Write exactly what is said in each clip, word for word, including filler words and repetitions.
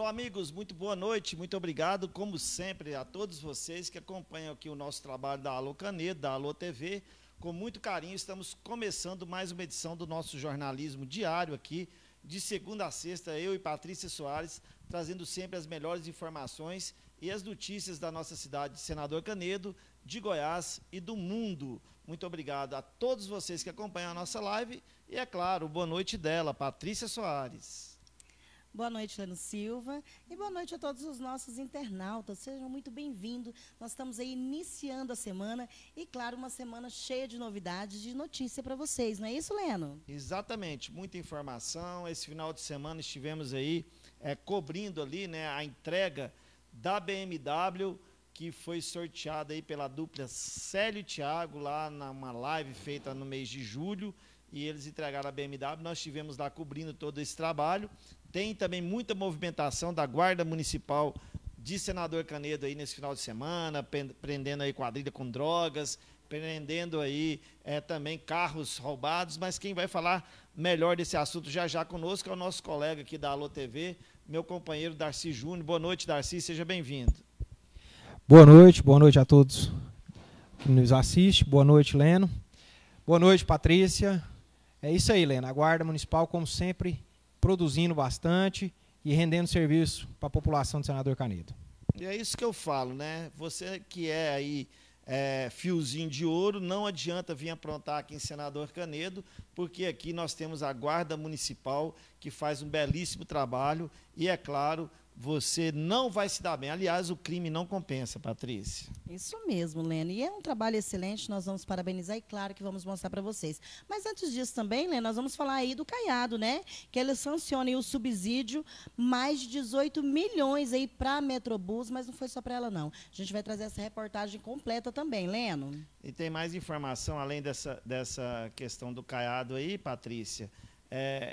Pessoal, amigos, muito boa noite, muito obrigado, como sempre, a todos vocês que acompanham aqui o nosso trabalho da Alô Canedo, da Alô T V. Com muito carinho, estamos começando mais uma edição do nosso jornalismo diário aqui, de segunda a sexta, eu e Patrícia Soares, trazendo sempre as melhores informações e as notícias da nossa cidade de Senador Canedo, de Goiás e do mundo. Muito obrigado a todos vocês que acompanham a nossa live e, é claro, boa noite dela, Patrícia Soares. Boa noite, Leno Silva, e boa noite a todos os nossos internautas. Sejam muito bem-vindos. Nós estamos aí iniciando a semana e, claro, uma semana cheia de novidades, de notícia para vocês. Não é isso, Leno? Exatamente, muita informação. Esse final de semana estivemos aí é, cobrindo ali, né, a entrega da B M W, que foi sorteada aí pela dupla Célio e Thiago, lá numa live feita no mês de julho, e eles entregaram a B M W. Nós estivemos lá cobrindo todo esse trabalho. Tem também muita movimentação da Guarda Municipal de Senador Canedo aí nesse final de semana, prendendo aí quadrilha com drogas, prendendo aí é, também carros roubados, mas quem vai falar melhor desse assunto já já conosco é o nosso colega aqui da Alô T V, meu companheiro Darcy Júnior. Boa noite, Darcy, seja bem-vindo. Boa noite, boa noite a todos que nos assistem. Boa noite, Leno. Boa noite, Patrícia. É isso aí, Leno. A Guarda Municipal, como sempre, produzindo bastante e rendendo serviço para a população de Senador Canedo. E é isso que eu falo, né? Você que é aí é, fiozinho de ouro, não adianta vir aprontar aqui em Senador Canedo, porque aqui nós temos a Guarda Municipal que faz um belíssimo trabalho e, é claro, você não vai se dar bem. Aliás, o crime não compensa, Patrícia. Isso mesmo, Leno. E é um trabalho excelente, nós vamos parabenizar e, claro, que vamos mostrar para vocês. Mas antes disso também, Leno, nós vamos falar aí do Caiado, né? Que ele sanciona aí o subsídio, mais de dezoito milhões aí para a Metrobus, mas não foi só para ela, não. A gente vai trazer essa reportagem completa também, Leno. E tem mais informação, além dessa, dessa questão do Caiado aí, Patrícia. É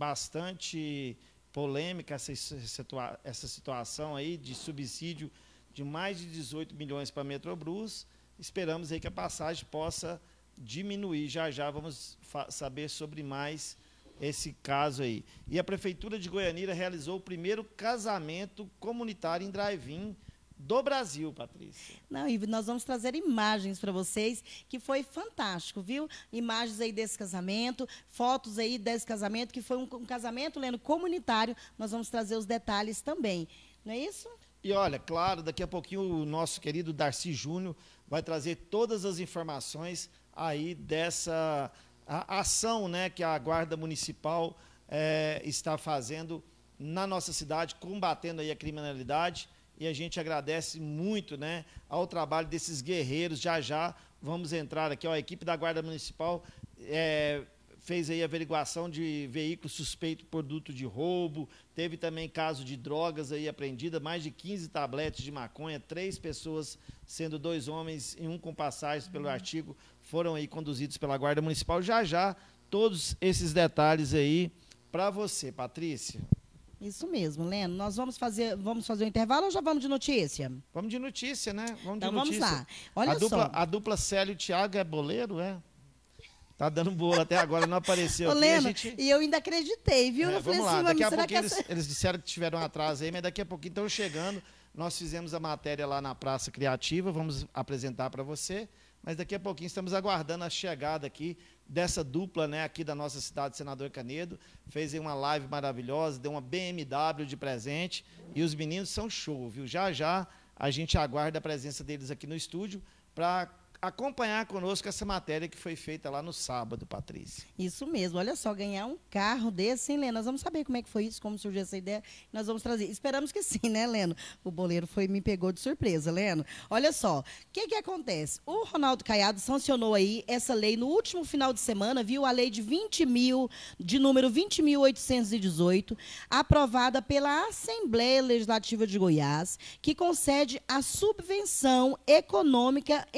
bastante polêmica essa, situa essa situação aí de subsídio de mais de dezoito milhões para a Metrobus. Esperamos aí que a passagem possa diminuir. Já já vamos saber sobre mais esse caso aí. E a Prefeitura de Goianira realizou o primeiro casamento comunitário em drive-in do Brasil, Patrícia. Não, e nós vamos trazer imagens para vocês, que foi fantástico, viu? Imagens aí desse casamento, fotos aí desse casamento, que foi um, um casamento, Leno, comunitário. Nós vamos trazer os detalhes também. Não é isso? E olha, claro, daqui a pouquinho o nosso querido Darcy Júnior vai trazer todas as informações aí dessa a, ação, né, que a Guarda Municipal é, está fazendo na nossa cidade, combatendo aí a criminalidade. E a gente agradece muito, né, ao trabalho desses guerreiros. Já já vamos entrar aqui, ó, a equipe da Guarda Municipal é, fez aí a averiguação de veículo suspeito por produto de roubo, teve também caso de drogas aí apreendida, mais de quinze tabletes de maconha, três pessoas, sendo dois homens e um com passagens pelo uhum. artigo, foram aí conduzidos pela Guarda Municipal. Já já todos esses detalhes aí para você, Patrícia. Isso mesmo, Leno. Nós vamos fazer, vamos fazer o intervalo ou já vamos de notícia? Vamos de notícia, né? Vamos então de notícia. Vamos lá. Olha a dupla, só. A dupla Célio e Thiago é boleiro, é? Tá dando bolo até agora, não apareceu. Ô, aqui, Leno, a gente... e eu ainda acreditei, viu? É, eu vamos falei lá, assim, daqui a será pouquinho que eles, essa... eles disseram que tiveram um atraso aí, mas daqui a pouquinho estão chegando. Nós fizemos a matéria lá na Praça Criativa, vamos apresentar para você, mas daqui a pouquinho estamos aguardando a chegada aqui dessa dupla, né, aqui da nossa cidade, Senador Canedo. Fez aí uma live maravilhosa, deu uma B M W de presente e os meninos são show, viu? Já já a gente aguarda a presença deles aqui no estúdio para acompanhar conosco essa matéria que foi feita lá no sábado, Patrícia. Isso mesmo, olha só, ganhar um carro desse, hein, Leno? Nós vamos saber como é que foi isso, como surgiu essa ideia, nós vamos trazer. Esperamos que sim, né, Leno? O boleiro foi, me pegou de surpresa, Leno. Olha só, o que que acontece? O Ronaldo Caiado sancionou aí essa lei no último final de semana, viu? A lei de vinte mil, de número vinte mil oitocentos e dezoito, aprovada pela Assembleia Legislativa de Goiás, que concede a subvenção econômica em favor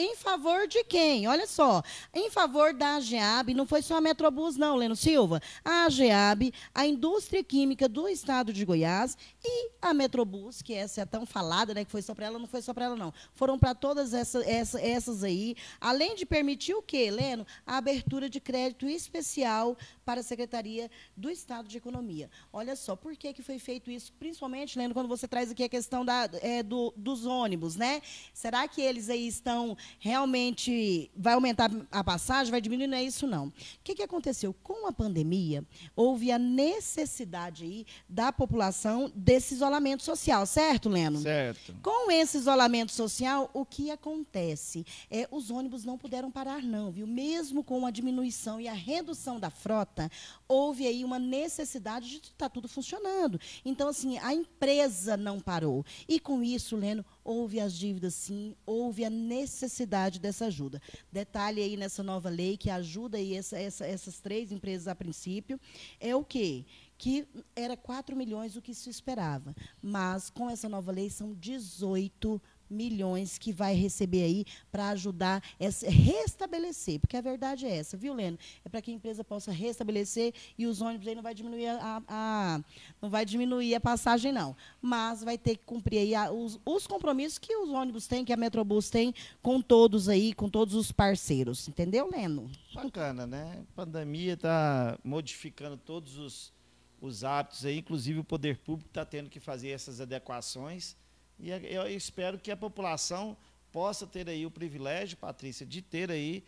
favor de quem? Olha só, em favor da AGEAB, não foi só a Metrobus não, Leno Silva, a AGEAB, a Indústria Química do Estado de Goiás e a Metrobus, que essa é tão falada, né, que foi só para ela, não foi só para ela não, foram para todas essa, essa, essas aí, além de permitir o quê, Leno? A abertura de crédito especial para a Secretaria do Estado de Economia. Olha só, por que, que foi feito isso? Principalmente, Leno, quando você traz aqui a questão da, é, do, dos ônibus, né? Será que eles aí estão realmente... Vai aumentar a passagem, vai diminuir? Não é isso, não. O que, que aconteceu? Com a pandemia, houve a necessidade aí da população desse isolamento social, certo, Leno? Certo. Com esse isolamento social, o que acontece? É, os ônibus não puderam parar, não, viu? Mesmo com a diminuição e a redução da frota, houve aí uma necessidade de estar tudo funcionando. Então, assim, a empresa não parou. E com isso, Leno, houve as dívidas, sim, houve a necessidade dessa ajuda. Detalhe aí nessa nova lei que ajuda aí essa, essa, essas três empresas a princípio, é o quê? Que era quatro milhões o que se esperava. Mas, com essa nova lei, são dezoito milhões que vai receber aí para ajudar a restabelecer, porque a verdade é essa, viu, Leno? É para que a empresa possa restabelecer e os ônibus aí não vai diminuir a, a não vai diminuir a passagem, não. Mas vai ter que cumprir aí a, os, os compromissos que os ônibus têm, que a Metrobus tem com todos aí, com todos os parceiros. Entendeu, Leno? Bacana, né? A pandemia está modificando todos os, os hábitos aí, inclusive o poder público está tendo que fazer essas adequações. E eu espero que a população possa ter aí o privilégio, Patrícia, de ter aí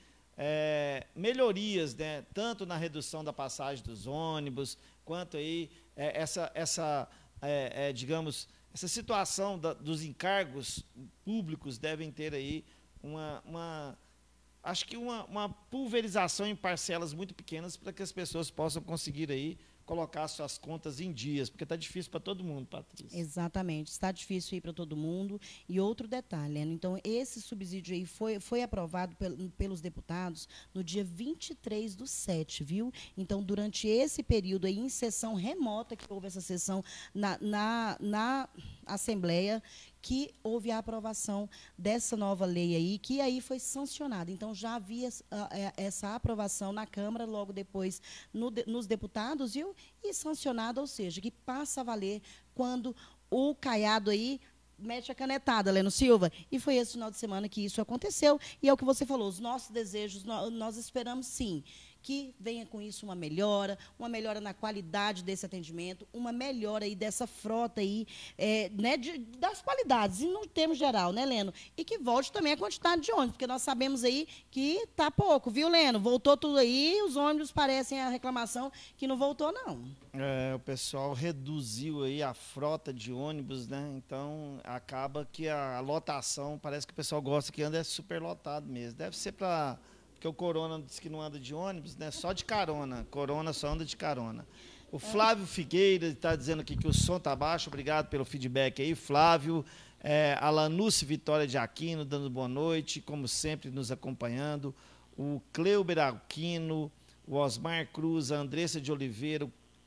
é, melhorias, né, tanto na redução da passagem dos ônibus, quanto aí é, essa, essa é, é, digamos, essa situação da, dos encargos públicos devem ter aí uma, uma acho que uma, uma pulverização em parcelas muito pequenas para que as pessoas possam conseguir aí colocar suas contas em dias, porque está difícil para todo mundo, Patrícia. Exatamente, está difícil aí para todo mundo. E outro detalhe, Leno, então esse subsídio aí foi, foi aprovado pel, pelos deputados no dia vinte e três do sete, viu? Então, durante esse período aí, em sessão remota, que houve essa sessão na, na, na Assembleia, que houve a aprovação dessa nova lei aí, que aí foi sancionada. Então, já havia uh, essa aprovação na Câmara, logo depois no, nos deputados, viu? E sancionada, ou seja, que passa a valer quando o Caiado aí mete a canetada, Leno Silva. E foi esse final de semana que isso aconteceu. E é o que você falou, os nossos desejos, nós, nós esperamos, sim, que venha com isso uma melhora, uma melhora na qualidade desse atendimento, uma melhora aí dessa frota aí, é, né, de, das qualidades, e no termo geral, né, Leno? E que volte também a quantidade de ônibus, porque nós sabemos aí que está pouco, viu, Leno? Voltou tudo aí, os ônibus parecem a reclamação que não voltou, não. É, o pessoal reduziu aí a frota de ônibus, né? Então, acaba que a lotação, parece que o pessoal gosta que anda é super lotado mesmo. Deve ser para... Porque o Corona diz que não anda de ônibus, né? Só de carona. Corona só anda de carona. O Flávio Figueira está dizendo aqui que o som está baixo. Obrigado pelo feedback aí, Flávio. É, a Lanuce Vitória de Aquino, dando boa noite, como sempre, nos acompanhando. O Cleuber Aquino, o Osmar Cruz, a Andressa de Oliveira,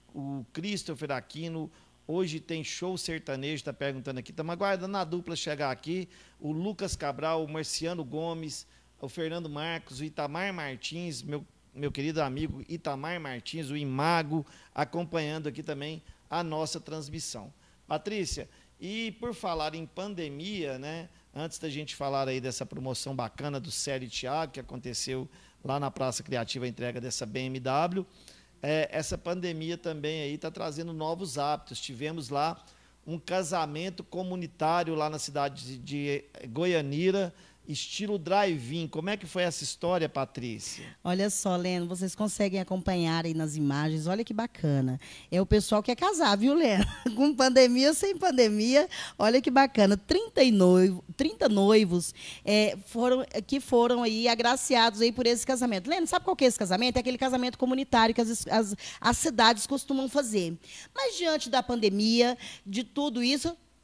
o Christopher Aquino. Hoje tem show sertanejo, está perguntando aqui. Estamos aguardando a dupla chegar aqui. O Lucas Cabral, o Marciano Gomes, o Fernando Marcos, o Itamar Martins, meu, meu querido amigo Itamar Martins, o Imago, acompanhando aqui também a nossa transmissão. Patrícia, e por falar em pandemia, né, antes da gente falar aí dessa promoção bacana do Série Thiago, que aconteceu lá na Praça Criativa, a entrega dessa B M W, é, essa pandemia também aí está trazendo novos hábitos. Tivemos lá um casamento comunitário lá na cidade de, de Goianira, estilo drive-in. Como é que foi essa história, Patrícia? Olha só, Leno, vocês conseguem acompanhar aí nas imagens, olha que bacana. É o pessoal que quer casar, viu, Leno? Com pandemia ou sem pandemia, olha que bacana. trinta, noivo, trinta noivos é, foram, que foram aí agraciados aí por esse casamento. Leno, sabe qual que é esse casamento? É aquele casamento comunitário que as, as, as cidades costumam fazer. Mas diante da pandemia, de tudo isso,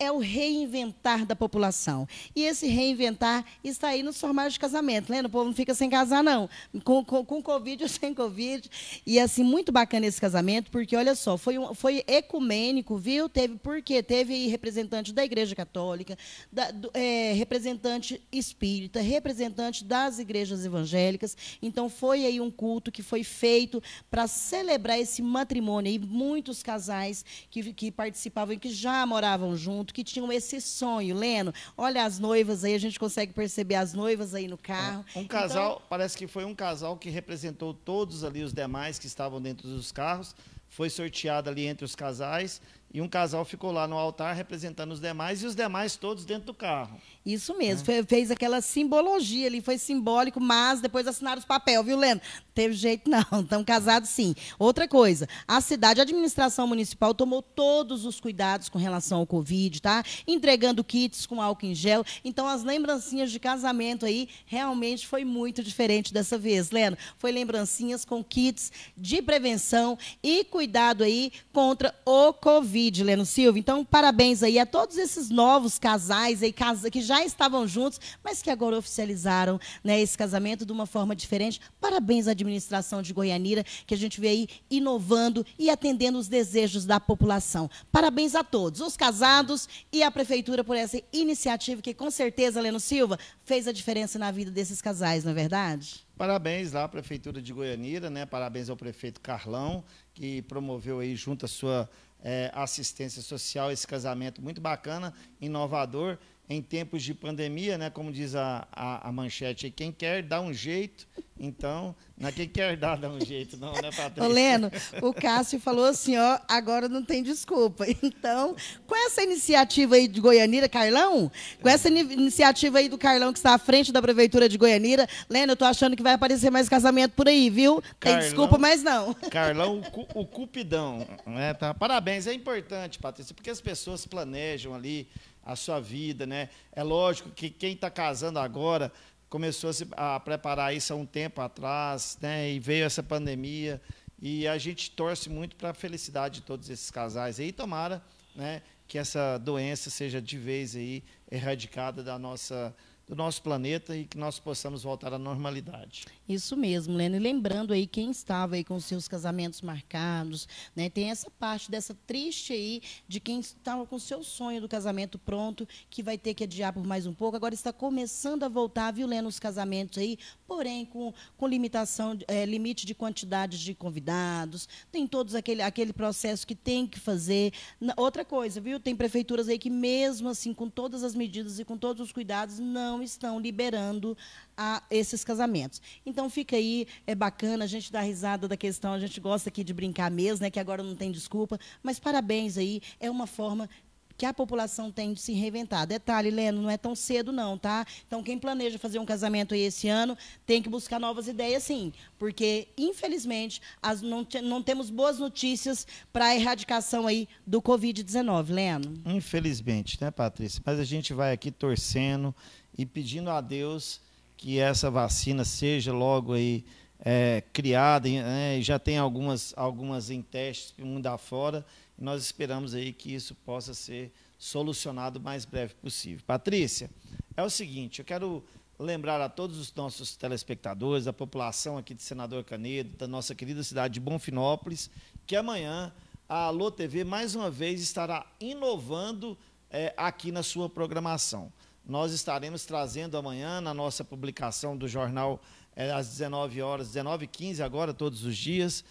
é o reinventar da população. E esse reinventar está aí nos formatos de casamento. Lembra? O povo não fica sem casar, não. Com, com, com Covid ou sem Covid. E, assim, muito bacana esse casamento, porque, olha só, foi, um, foi ecumênico, viu? Teve, por quê? Teve aí representante da Igreja Católica, da, do, é, representante espírita, representante das igrejas evangélicas. Então, foi aí um culto que foi feito para celebrar esse matrimônio. E muitos casais que, que participavam e que já moravam junto, que tinham esse sonho. Leno, olha as noivas aí, a gente consegue perceber as noivas aí no carro. Um casal, então, parece que foi um casal que representou todos ali os demais que estavam dentro dos carros, foi sorteado ali entre os casais, e um casal ficou lá no altar representando os demais, e os demais todos dentro do carro. Isso mesmo, é. Fez aquela simbologia ali, foi simbólico, mas depois assinaram os papéis, viu, Leno? Não teve jeito não, estão casados sim. Outra coisa, a cidade, a administração municipal tomou todos os cuidados com relação ao Covid, tá? Entregando kits com álcool em gel, então as lembrancinhas de casamento aí realmente foi muito diferente dessa vez, Leno. Foi lembrancinhas com kits de prevenção e cuidado aí contra o Covid. Leno Silva. Então, parabéns aí a todos esses novos casais aí, que já estavam juntos, mas que agora oficializaram, né, esse casamento de uma forma diferente. Parabéns à administração de Goianira, que a gente vê aí inovando e atendendo os desejos da população. Parabéns a todos, os casados e a prefeitura por essa iniciativa que, com certeza, Leno Silva, fez a diferença na vida desses casais, não é verdade? Parabéns lá à prefeitura de Goianira, né? Parabéns ao prefeito Carlão, que promoveu aí junto à sua É, assistência social, esse casamento muito bacana, inovador, em tempos de pandemia, né? Como diz a, a, a manchete, quem quer dá um jeito, então, não é quem quer dar, dá um jeito, não, né, Patrícia? Ô, Leno, o Cássio falou assim, ó, agora não tem desculpa. Então, com essa iniciativa aí de Goianira, Carlão, com essa iniciativa aí do Carlão, que está à frente da prefeitura de Goianira, Leno, eu tô achando que vai aparecer mais casamento por aí, viu? Tem Carlão, desculpa, mas não. Carlão, o, cu, o cupidão, né? Tá? Parabéns, é importante, Patrícia, porque as pessoas planejam ali a sua vida, né? É lógico que quem está casando agora começou a, se, a preparar isso há um tempo atrás, né? E veio essa pandemia, e a gente torce muito para a felicidade de todos esses casais aí, tomara, né, que essa doença seja de vez aí erradicada da nossa, do nosso planeta e que nós possamos voltar à normalidade. Isso mesmo, Leno. E lembrando aí quem estava aí com seus casamentos marcados, né? Tem essa parte dessa triste aí de quem estava com o seu sonho do casamento pronto, que vai ter que adiar por mais um pouco. Agora está começando a voltar, viu, Leno, os casamentos aí, porém com, com limitação, é, limite de quantidade de convidados, tem todos aquele, aquele processo que tem que fazer. Outra coisa, viu? Tem prefeituras aí que mesmo assim, com todas as medidas e com todos os cuidados, não estão liberando a esses casamentos. Então fica aí, é bacana, a gente dá risada da questão, a gente gosta aqui de brincar mesmo, né, que agora não tem desculpa, mas parabéns aí, é uma forma que a população tem de se reinventar. Detalhe, Leno, não é tão cedo não, tá? Então quem planeja fazer um casamento aí esse ano tem que buscar novas ideias sim, porque infelizmente as, não, não temos boas notícias para a erradicação aí do Covid dezenove, Leno. Infelizmente, né, Patrícia? Mas a gente vai aqui torcendo e pedindo a Deus que essa vacina seja logo aí é, criada, né, e já tem algumas, algumas em testes mundo afora, e nós esperamos aí que isso possa ser solucionado o mais breve possível. Patrícia, é o seguinte, eu quero lembrar a todos os nossos telespectadores, a população aqui de Senador Canedo, da nossa querida cidade de Bonfinópolis, que amanhã a Alô T V mais uma vez estará inovando é, aqui na sua programação. Nós estaremos trazendo amanhã, na nossa publicação do jornal, é, às dezenove horas, dezenove e quinze agora, todos os dias,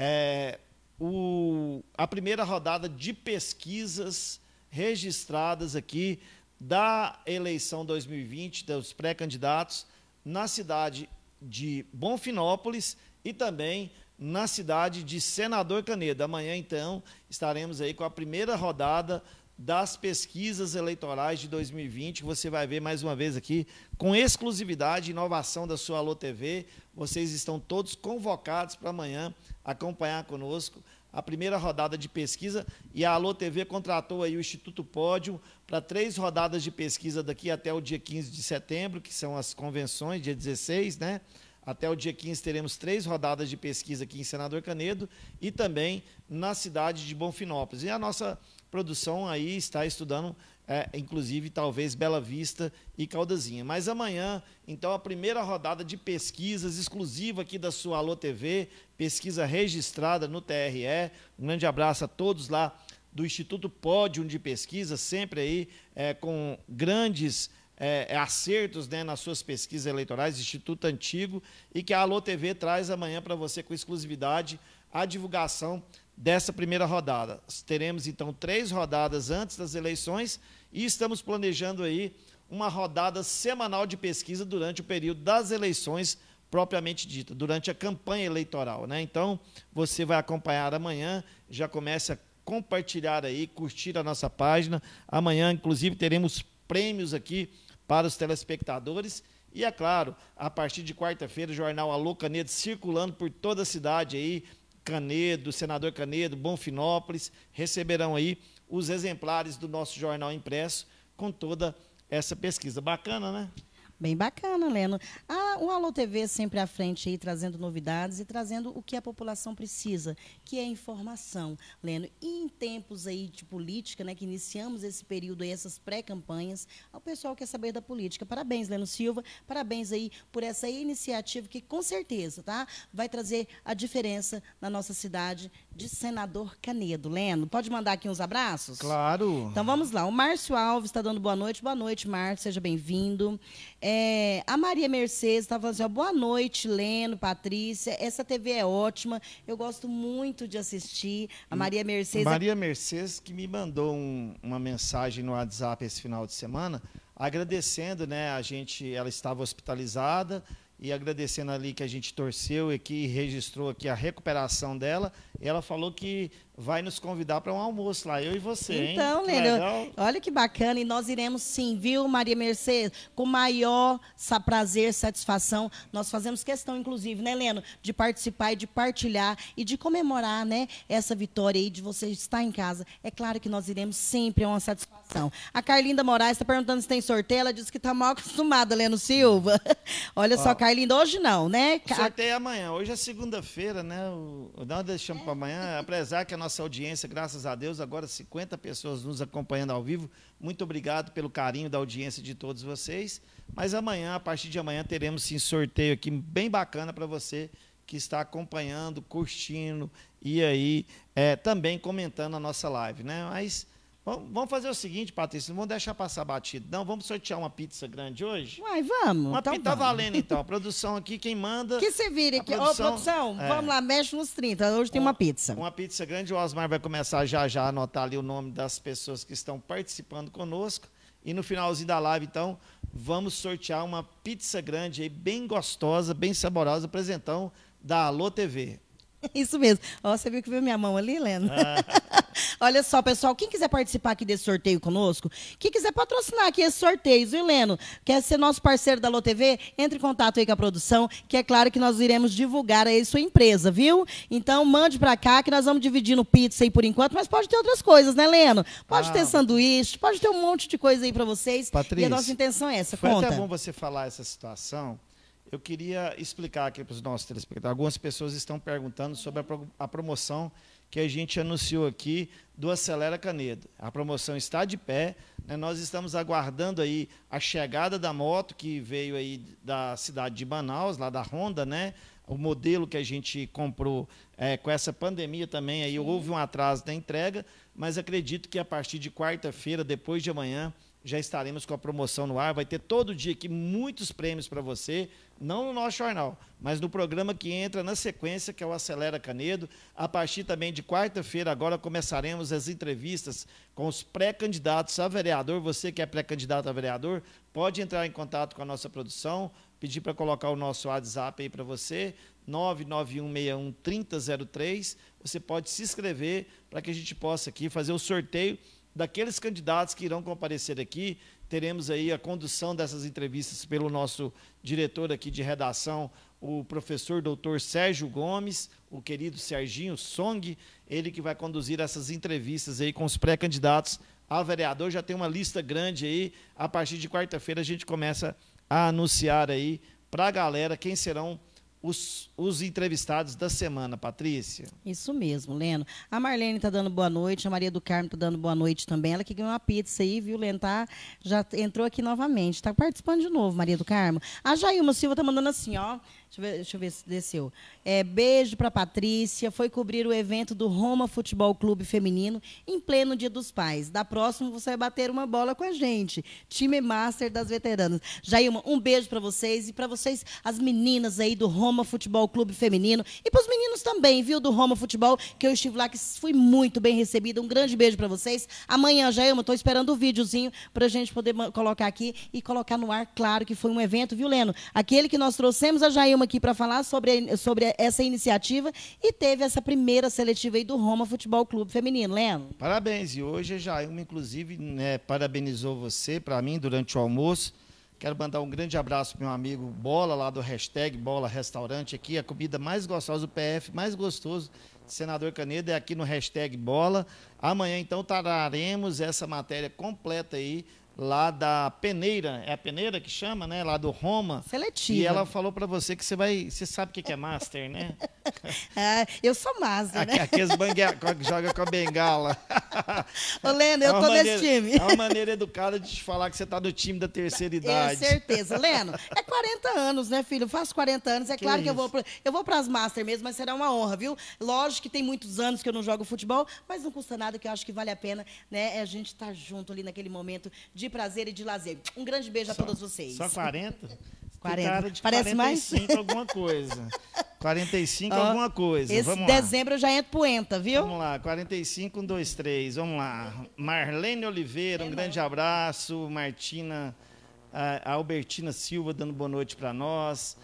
é, o, a primeira rodada de pesquisas registradas aqui da eleição dois mil e vinte, dos pré-candidatos, na cidade de Bonfinópolis e também na cidade de Senador Canedo. Amanhã, então, estaremos aí com a primeira rodada das pesquisas eleitorais de dois mil e vinte, que você vai ver mais uma vez aqui, com exclusividade e inovação da sua Alô T V. Vocês estão todos convocados para amanhã acompanhar conosco a primeira rodada de pesquisa, e a Alô T V contratou aí o Instituto Pódio para três rodadas de pesquisa daqui até o dia quinze de setembro, que são as convenções, dia dezesseis, né? Até o dia quinze teremos três rodadas de pesquisa aqui em Senador Canedo e também na cidade de Bonfinópolis. E a nossa produção aí está estudando, é, inclusive, talvez, Bela Vista e Caldazinha. Mas amanhã, então, a primeira rodada de pesquisas exclusiva aqui da sua Alô T V, pesquisa registrada no T R E. Um grande abraço a todos lá do Instituto Pódium de Pesquisa, sempre aí é, com grandes é, acertos, né, nas suas pesquisas eleitorais, Instituto Antigo, e que a Alô T V traz amanhã para você com exclusividade a divulgação dessa primeira rodada. Teremos, então, três rodadas antes das eleições e estamos planejando aí uma rodada semanal de pesquisa durante o período das eleições propriamente dita, durante a campanha eleitoral, né? Então, você vai acompanhar amanhã, já comece a compartilhar aí, curtir a nossa página. Amanhã, inclusive, teremos prêmios aqui para os telespectadores. E, é claro, a partir de quarta-feira, o jornal Alô Canedo circulando por toda a cidade aí, Canedo, Senador Canedo, Bonfinópolis, receberão aí os exemplares do nosso jornal impresso com toda essa pesquisa. Bacana, né? Bem bacana, Leno. Ah, o Alô T V sempre à frente aí, trazendo novidades e trazendo o que a população precisa, que é informação, Leno. E em tempos aí de política, né, que iniciamos esse período aí, essas pré-campanhas, o pessoal quer saber da política. Parabéns, Leno Silva, parabéns aí por essa iniciativa que, com certeza, tá, vai trazer a diferença na nossa cidade de Senador Canedo. Leno, pode mandar aqui uns abraços? Claro. Então vamos lá. O Márcio Alves está dando boa noite. Boa noite, Márcio, seja bem-vindo. É, a Maria Mercedes está falando assim, ó, boa noite, Leno, Patrícia, essa T V é ótima, eu gosto muito de assistir. A Maria Mercedes... Maria Mercedes que me mandou um, uma mensagem no WhatsApp esse final de semana, agradecendo, né, a gente, ela estava hospitalizada, e agradecendo ali que a gente torceu e que registrou aqui a recuperação dela, e ela falou que vai nos convidar para um almoço lá, eu e você, então, hein? Leno, olha que bacana, e nós iremos sim, viu, Maria Mercedes? Com maior prazer, satisfação, nós fazemos questão, inclusive, né, Leno, de participar e de partilhar e de comemorar, né, essa vitória aí de você estar em casa. É claro que nós iremos sempre, é uma satisfação. A Carlinda Moraes está perguntando se tem sorteio, ela disse que está mal acostumada, Leno Silva. Olha só, Carlinda, hoje não, né? O sorteio é amanhã, hoje é segunda-feira, né? O, nós deixamos para amanhã, apesar que a nossa audiência, graças a Deus, agora cinquenta pessoas nos acompanhando ao vivo. Muito obrigado pelo carinho da audiência de todos vocês. Mas amanhã, a partir de amanhã, teremos sim sorteio aqui bem bacana para você que está acompanhando, curtindo e aí é, também comentando a nossa live, né? Mas vamos fazer o seguinte, Patrícia, não vamos deixar passar batido, não. Vamos sortear uma pizza grande hoje? Uai, vamos. Uma então pizza tá vamos. valendo, então. A produção aqui, quem manda... Que se vire aqui. Ô, produção, produção é. vamos lá, mexe nos trinta. Hoje tem uma, uma pizza. Uma pizza grande. O Osmar vai começar já já a anotar ali o nome das pessoas que estão participando conosco. E no finalzinho da live, então, vamos sortear uma pizza grande aí, bem gostosa, bem saborosa, presentão da Alô T V. Isso mesmo. Ó, você viu que viu minha mão ali, Leno? Ah. Olha só, pessoal, quem quiser participar aqui desse sorteio conosco, quem quiser patrocinar aqui esses sorteios, viu, Leno? Quer ser nosso parceiro da Alô T V? Entre em contato aí com a produção, que é claro que nós iremos divulgar aí sua empresa, viu? Então, mande pra cá, que nós vamos dividir no pizza aí por enquanto, mas pode ter outras coisas, né, Leno? Pode ah, ter sanduíche, pode ter um monte de coisa aí pra vocês. Patrícia, e a nossa intenção é essa, foi conta. Até bom você falar essa situação. Eu queria explicar aqui para os nossos telespectadores. Algumas pessoas estão perguntando sobre a, pro, a promoção que a gente anunciou aqui do Acelera Canedo. A promoção está de pé, né? Nós estamos aguardando aí a chegada da moto que veio aí da cidade de Manaus, lá da Honda, né? O modelo que a gente comprou é, com essa pandemia também, aí houve um atraso da entrega, mas acredito que a partir de quarta-feira, depois de amanhã, já estaremos com a promoção no ar. Vai ter todo dia aqui muitos prêmios para você, não no nosso jornal, mas no programa que entra na sequência, que é o Acelera Canedo. A partir também de quarta-feira, agora começaremos as entrevistas com os pré-candidatos a vereador. Você que é pré-candidato a vereador, pode entrar em contato com a nossa produção, pedir para colocar o nosso WhatsApp aí para você, nove nove um seis um, três zero zero três. Você pode se inscrever para que a gente possa aqui fazer o sorteio daqueles candidatos que irão comparecer aqui. Teremos aí a condução dessas entrevistas pelo nosso diretor aqui de redação, o professor doutor Sérgio Gomes, o querido Serginho Song, ele que vai conduzir essas entrevistas aí com os pré-candidatos a vereador. Já tem uma lista grande aí. A partir de quarta-feira a gente começa a anunciar aí para a galera quem serão os, os entrevistados da semana, Patrícia. Isso mesmo, Leno. A Marlene tá dando boa noite, a Maria do Carmo tá dando boa noite também. Ela que ganhou uma pizza aí, viu, Leno? Tá, já entrou aqui novamente. Tá participando de novo, Maria do Carmo. A Jailma Silva tá mandando assim, ó. Deixa eu ver, deixa eu ver se desceu. É, beijo para Patrícia. Foi cobrir o evento do Roma Futebol Clube Feminino em pleno Dia dos Pais. Da próxima você vai bater uma bola com a gente. Time Master das Veteranas. Jailma, um beijo para vocês e para vocês, as meninas aí do Roma Futebol Clube Feminino e para os meninos também, viu, do Roma Futebol, que eu estive lá, que fui muito bem recebida. Um grande beijo para vocês. Amanhã, Jailma, estou esperando o videozinho para a gente poder colocar aqui e colocar no ar. Claro que foi um evento, viu, Leno? Aquele que nós trouxemos a Jailma aqui para falar sobre, sobre essa iniciativa e teve essa primeira seletiva aí do Roma Futebol Clube Feminino, Leno. Parabéns, e hoje a Jailma, inclusive, né, parabenizou você, para mim, durante o almoço. Quero mandar um grande abraço para meu amigo Bola, lá do hashtag Bola Restaurante, aqui, a comida mais gostosa, o P F mais gostoso de Senador Canedo é aqui no hashtag Bola. Amanhã, então, traremos essa matéria completa aí, lá da peneira, é a peneira que chama, né? Lá do Roma. Seletiva. E ela falou para você que você vai, você sabe o que é master, né? Ah, eu sou master, né? Aqueles bangue... que joga com a bengala. Ô, Leno, eu é tô maneira, nesse time. É uma maneira educada de te falar que você tá no time da terceira idade. É, certeza. Leno, é quarenta anos, né, filho? Eu faço quarenta anos, é Que claro isso? que eu vou, pro, eu vou pras master mesmo, mas será uma honra, viu? Lógico que tem muitos anos que eu não jogo futebol, mas não custa nada, que eu acho que vale a pena, né? A gente estar junto ali naquele momento de prazer e de lazer. Um grande beijo a Só- todos vocês. Só quarenta? quarenta. Cara de Parece mais? quarenta e cinco alguma coisa. quarenta e cinco Ó, alguma coisa. Esse Vamos lá. dezembro eu já entro poenta, viu? Vamos lá, quarenta e cinco, um, dois, três, vamos lá. Marlene Oliveira, um grande abraço. Martina, a Albertina Silva dando boa noite para nós.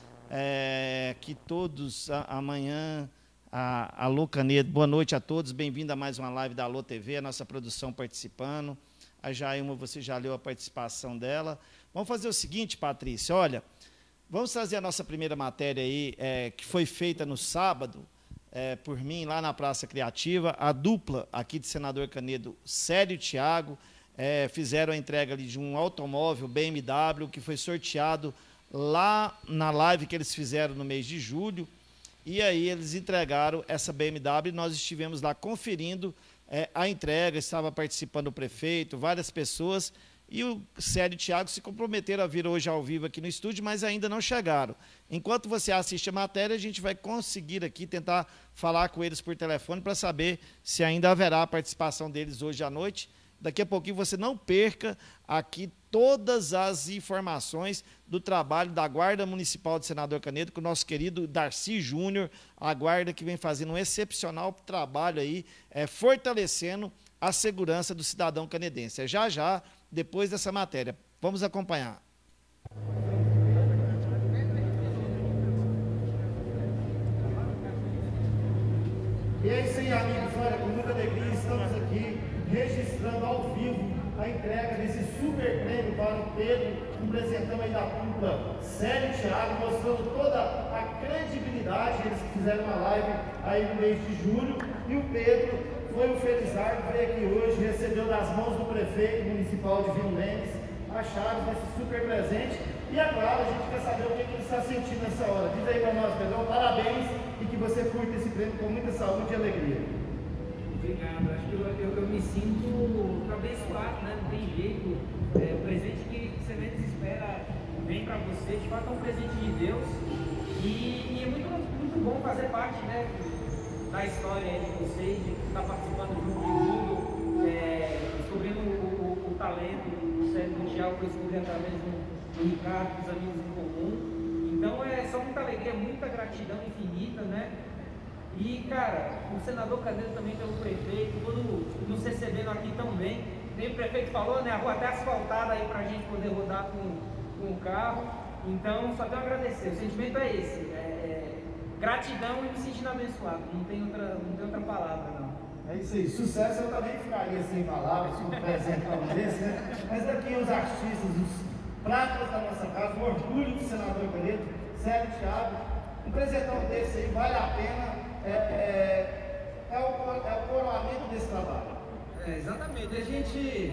É, que todos a- amanhã, a Alô Canedo, boa noite a todos. Bem-vindo a mais uma live da Alô T V, a nossa produção participando. A Jailma, você já leu a participação dela. Vamos fazer o seguinte, Patrícia, olha, vamos trazer a nossa primeira matéria aí, é, que foi feita no sábado, é, por mim, lá na Praça Criativa. A dupla aqui de Senador Canedo, Célio e Thiago, é, fizeram a entrega ali de um automóvel B M W, que foi sorteado lá na live que eles fizeram no mês de julho. E aí eles entregaram essa B M W e nós estivemos lá conferindo é, a entrega. Estava participando o prefeito, várias pessoas, e o Célio e o Thiago se comprometeram a vir hoje ao vivo aqui no estúdio, mas ainda não chegaram. Enquanto você assiste a matéria, a gente vai conseguir aqui tentar falar com eles por telefone para saber se ainda haverá a participação deles hoje à noite. Daqui a pouquinho você não perca aqui todas as informações do trabalho da Guarda Municipal de Senador Canedo, com o nosso querido Darcy Júnior, a guarda que vem fazendo um excepcional trabalho aí, é, fortalecendo a segurança do cidadão canedense. É já já, depois dessa matéria. Vamos acompanhar. E é isso aí, amigos. Olha, com muita alegria estamos aqui registrando ao vivo a entrega desse super prêmio para o Pedro, um presentão aí da dupla Célio e Thiago, mostrando toda a credibilidade. Eles fizeram uma live aí no mês de julho, e o Pedro foi o felizardo, veio aqui hoje, recebeu das mãos do prefeito municipal de Vila Lemos a chave desse super presente. E agora a gente quer saber o que ele está sentindo nessa hora. Diz aí para nós, Pedrão, parabéns, e que você curta esse prêmio com muita saúde e alegria. Obrigado, acho que eu, eu, eu me sinto abençoado, né? Não tem jeito. É, o presente que você menos espera vem para você, de fato é um presente de Deus. E, e é muito, muito bom fazer parte, né, da história aí de vocês, de estar participando junto de tudo, é, descobrindo o, o, o talento do Célio e do Thiago, que eu descobri através do, do Ricardo, dos amigos em comum. Então é só muita alegria, muita gratidão infinita, né? E, cara, o senador Canedo também pelo prefeito, todo nos recebendo aqui tão bem. Nem o prefeito falou, né? A rua até asfaltada aí pra gente poder rodar com, com o carro. Então, só tenho a agradecer. O sentimento é esse. É, é, gratidão e me sentindo abençoado. Não tem outra, não tem outra palavra, não. É isso aí. Sucesso eu também ficaria sem palavras, com um presentão desse, né? Mas aqui os artistas, os pratas da nossa casa, o orgulho do senador Canedo, Célio e Thiago. Um presentão desse aí vale a pena. É, é, é, o, é o coroamento desse trabalho. É, exatamente. A gente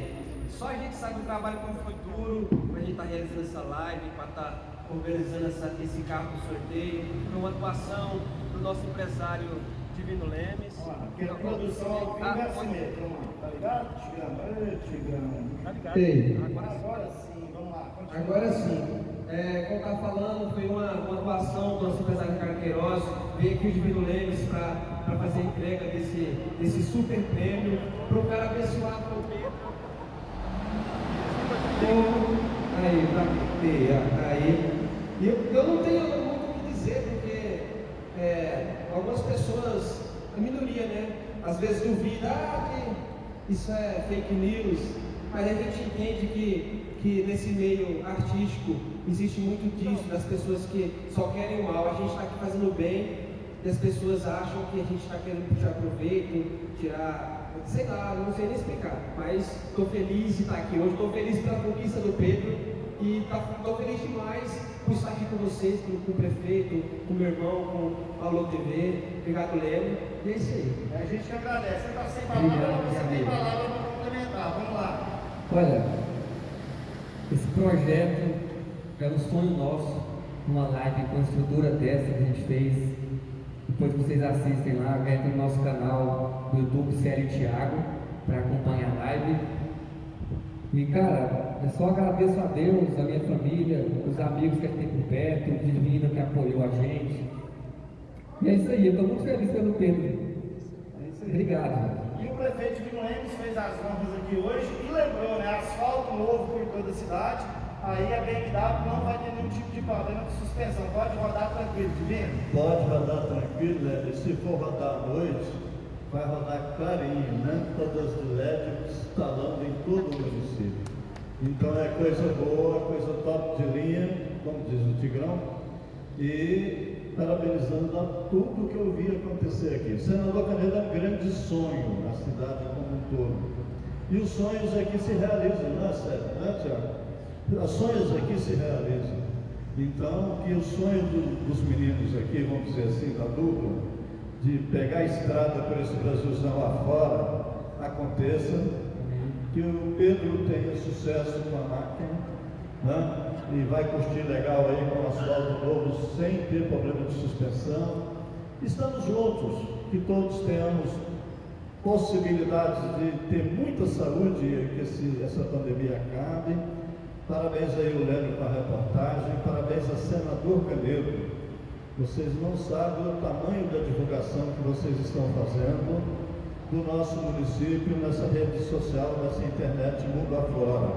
Só a gente sabe o trabalho como foi duro para a gente estar tá realizando essa live, para estar tá organizando essa, esse carro do sorteio, uma atuação do nosso empresário Divino Lemes. Porque a produção ao fim é assim mesmo, tá ligado? Tigrão, Tigrão. Tá ligado? Ei. Agora, Agora sim, vamos lá. Continua. Agora sim, é, como eu estava falando, foi uma, uma atuação do nosso empresário Ricardo Queiroz, veio aqui o Divino Lemes para fazer a entrega desse, desse super prêmio para o cara abençoado com o Pedro. Aí, pra ter, aí. E eu, eu não tenho muito o que dizer, porque é, algumas pessoas, a minoria, né, às vezes duvida, ah, que isso é fake news, mas a gente entende que, que nesse meio artístico existe muito disso, das pessoas que só querem o mal. A gente está aqui fazendo bem e as pessoas acham que a gente está querendo tirar proveito, tirar, sei lá, não sei nem explicar, mas estou feliz de estar aqui hoje, estou feliz pela conquista do Pedro e estou feliz demais por estar aqui com vocês, com, com o prefeito, com o meu irmão, com a Alô T V, obrigado, Leno, e é isso aí. A gente que agradece. Você está sem palavra, você tem palavra para complementar. Vamos lá. Olha, esse projeto é um sonho nosso, uma live com a estrutura dessa que a gente fez. Depois que vocês assistem lá, entra no nosso canal do YouTube, Célio Thiago, para acompanhar a live. E cara, eu só agradeço a Deus, a minha família, os amigos que a gente tem por perto, o Divino que apoiou a gente. E é isso aí, eu estou muito feliz pelo Pedro. É isso aí. Obrigado. E o prefeito de Lemes fez as honras aqui hoje e lembrou, né? Asfalto novo por toda a cidade. Aí a B M W não vai ter nenhum tipo de problema de suspensão. Pode rodar tranquilo, Divino? Pode rodar tranquilo, né? E se for rodar à noite, vai rodar clarinho, né? Todas as L E D instalando em todo o município. Então é coisa boa, coisa top de linha, como diz o Tigrão. E parabenizando a tudo que eu vi acontecer aqui. O senador Canedo é um grande sonho na cidade como um todo. E os sonhos aqui se realizam, não é sério, né, Tiago? Os sonhos aqui se realizam. Então, que o sonho do, dos meninos aqui, vamos dizer assim, da dupla, de pegar a estrada por esse Brasilzão lá fora, aconteça, que o Pedro tenha sucesso com a máquina, né? E vai curtir legal aí com o asfalto novo, sem ter problema de suspensão. Estamos juntos, que todos tenhamos possibilidades de ter muita saúde e que esse, essa pandemia acabe. Parabéns aí o Lélio para a reportagem, parabéns a senador Canedo. Vocês não sabem o tamanho da divulgação que vocês estão fazendo do nosso município nessa rede social, nessa internet mundo afora.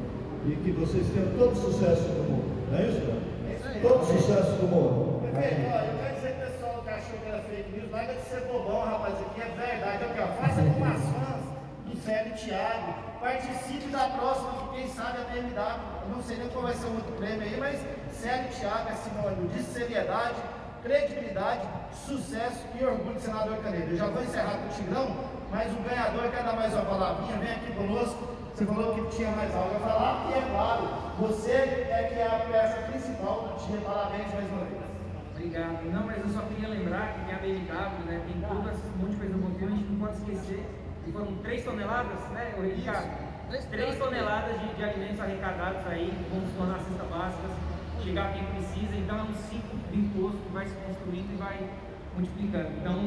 E que vocês tenham todo o sucesso do mundo, não é isso? É isso aí. Todo o sucesso do mundo. Prefeito, olha, eu quero dizer que o pessoal que achou que era fake news, nada de ser bobão, rapaz, aqui é verdade. Aqui, ó, faça como as fãs do Célio Thiago. Participe da próxima, que quem sabe a B M W, eu não sei nem qual vai ser o outro prêmio aí, mas Célio Thiago é sinônimo de seriedade, credibilidade, sucesso e orgulho do senador Canedo. Eu já vou encerrar com o Tigrão, mas o ganhador quer dar mais uma palavrinha, vem aqui conosco. Você falou que tinha mais algo a falar, e é claro, você é que é a peça principal do dia. Parabéns mais uma vez. Obrigado. Não, mas eu só queria lembrar que a B M W, né, tem todo esse monte de coisa boa, a gente não pode esquecer. E foram três toneladas, né, Ricardo? três toneladas de, de alimentos arrecadados aí, vamos tornar cestas básicas, chegar a quem precisa. Então é um ciclo virtuoso que vai se construindo e vai multiplicando. Então,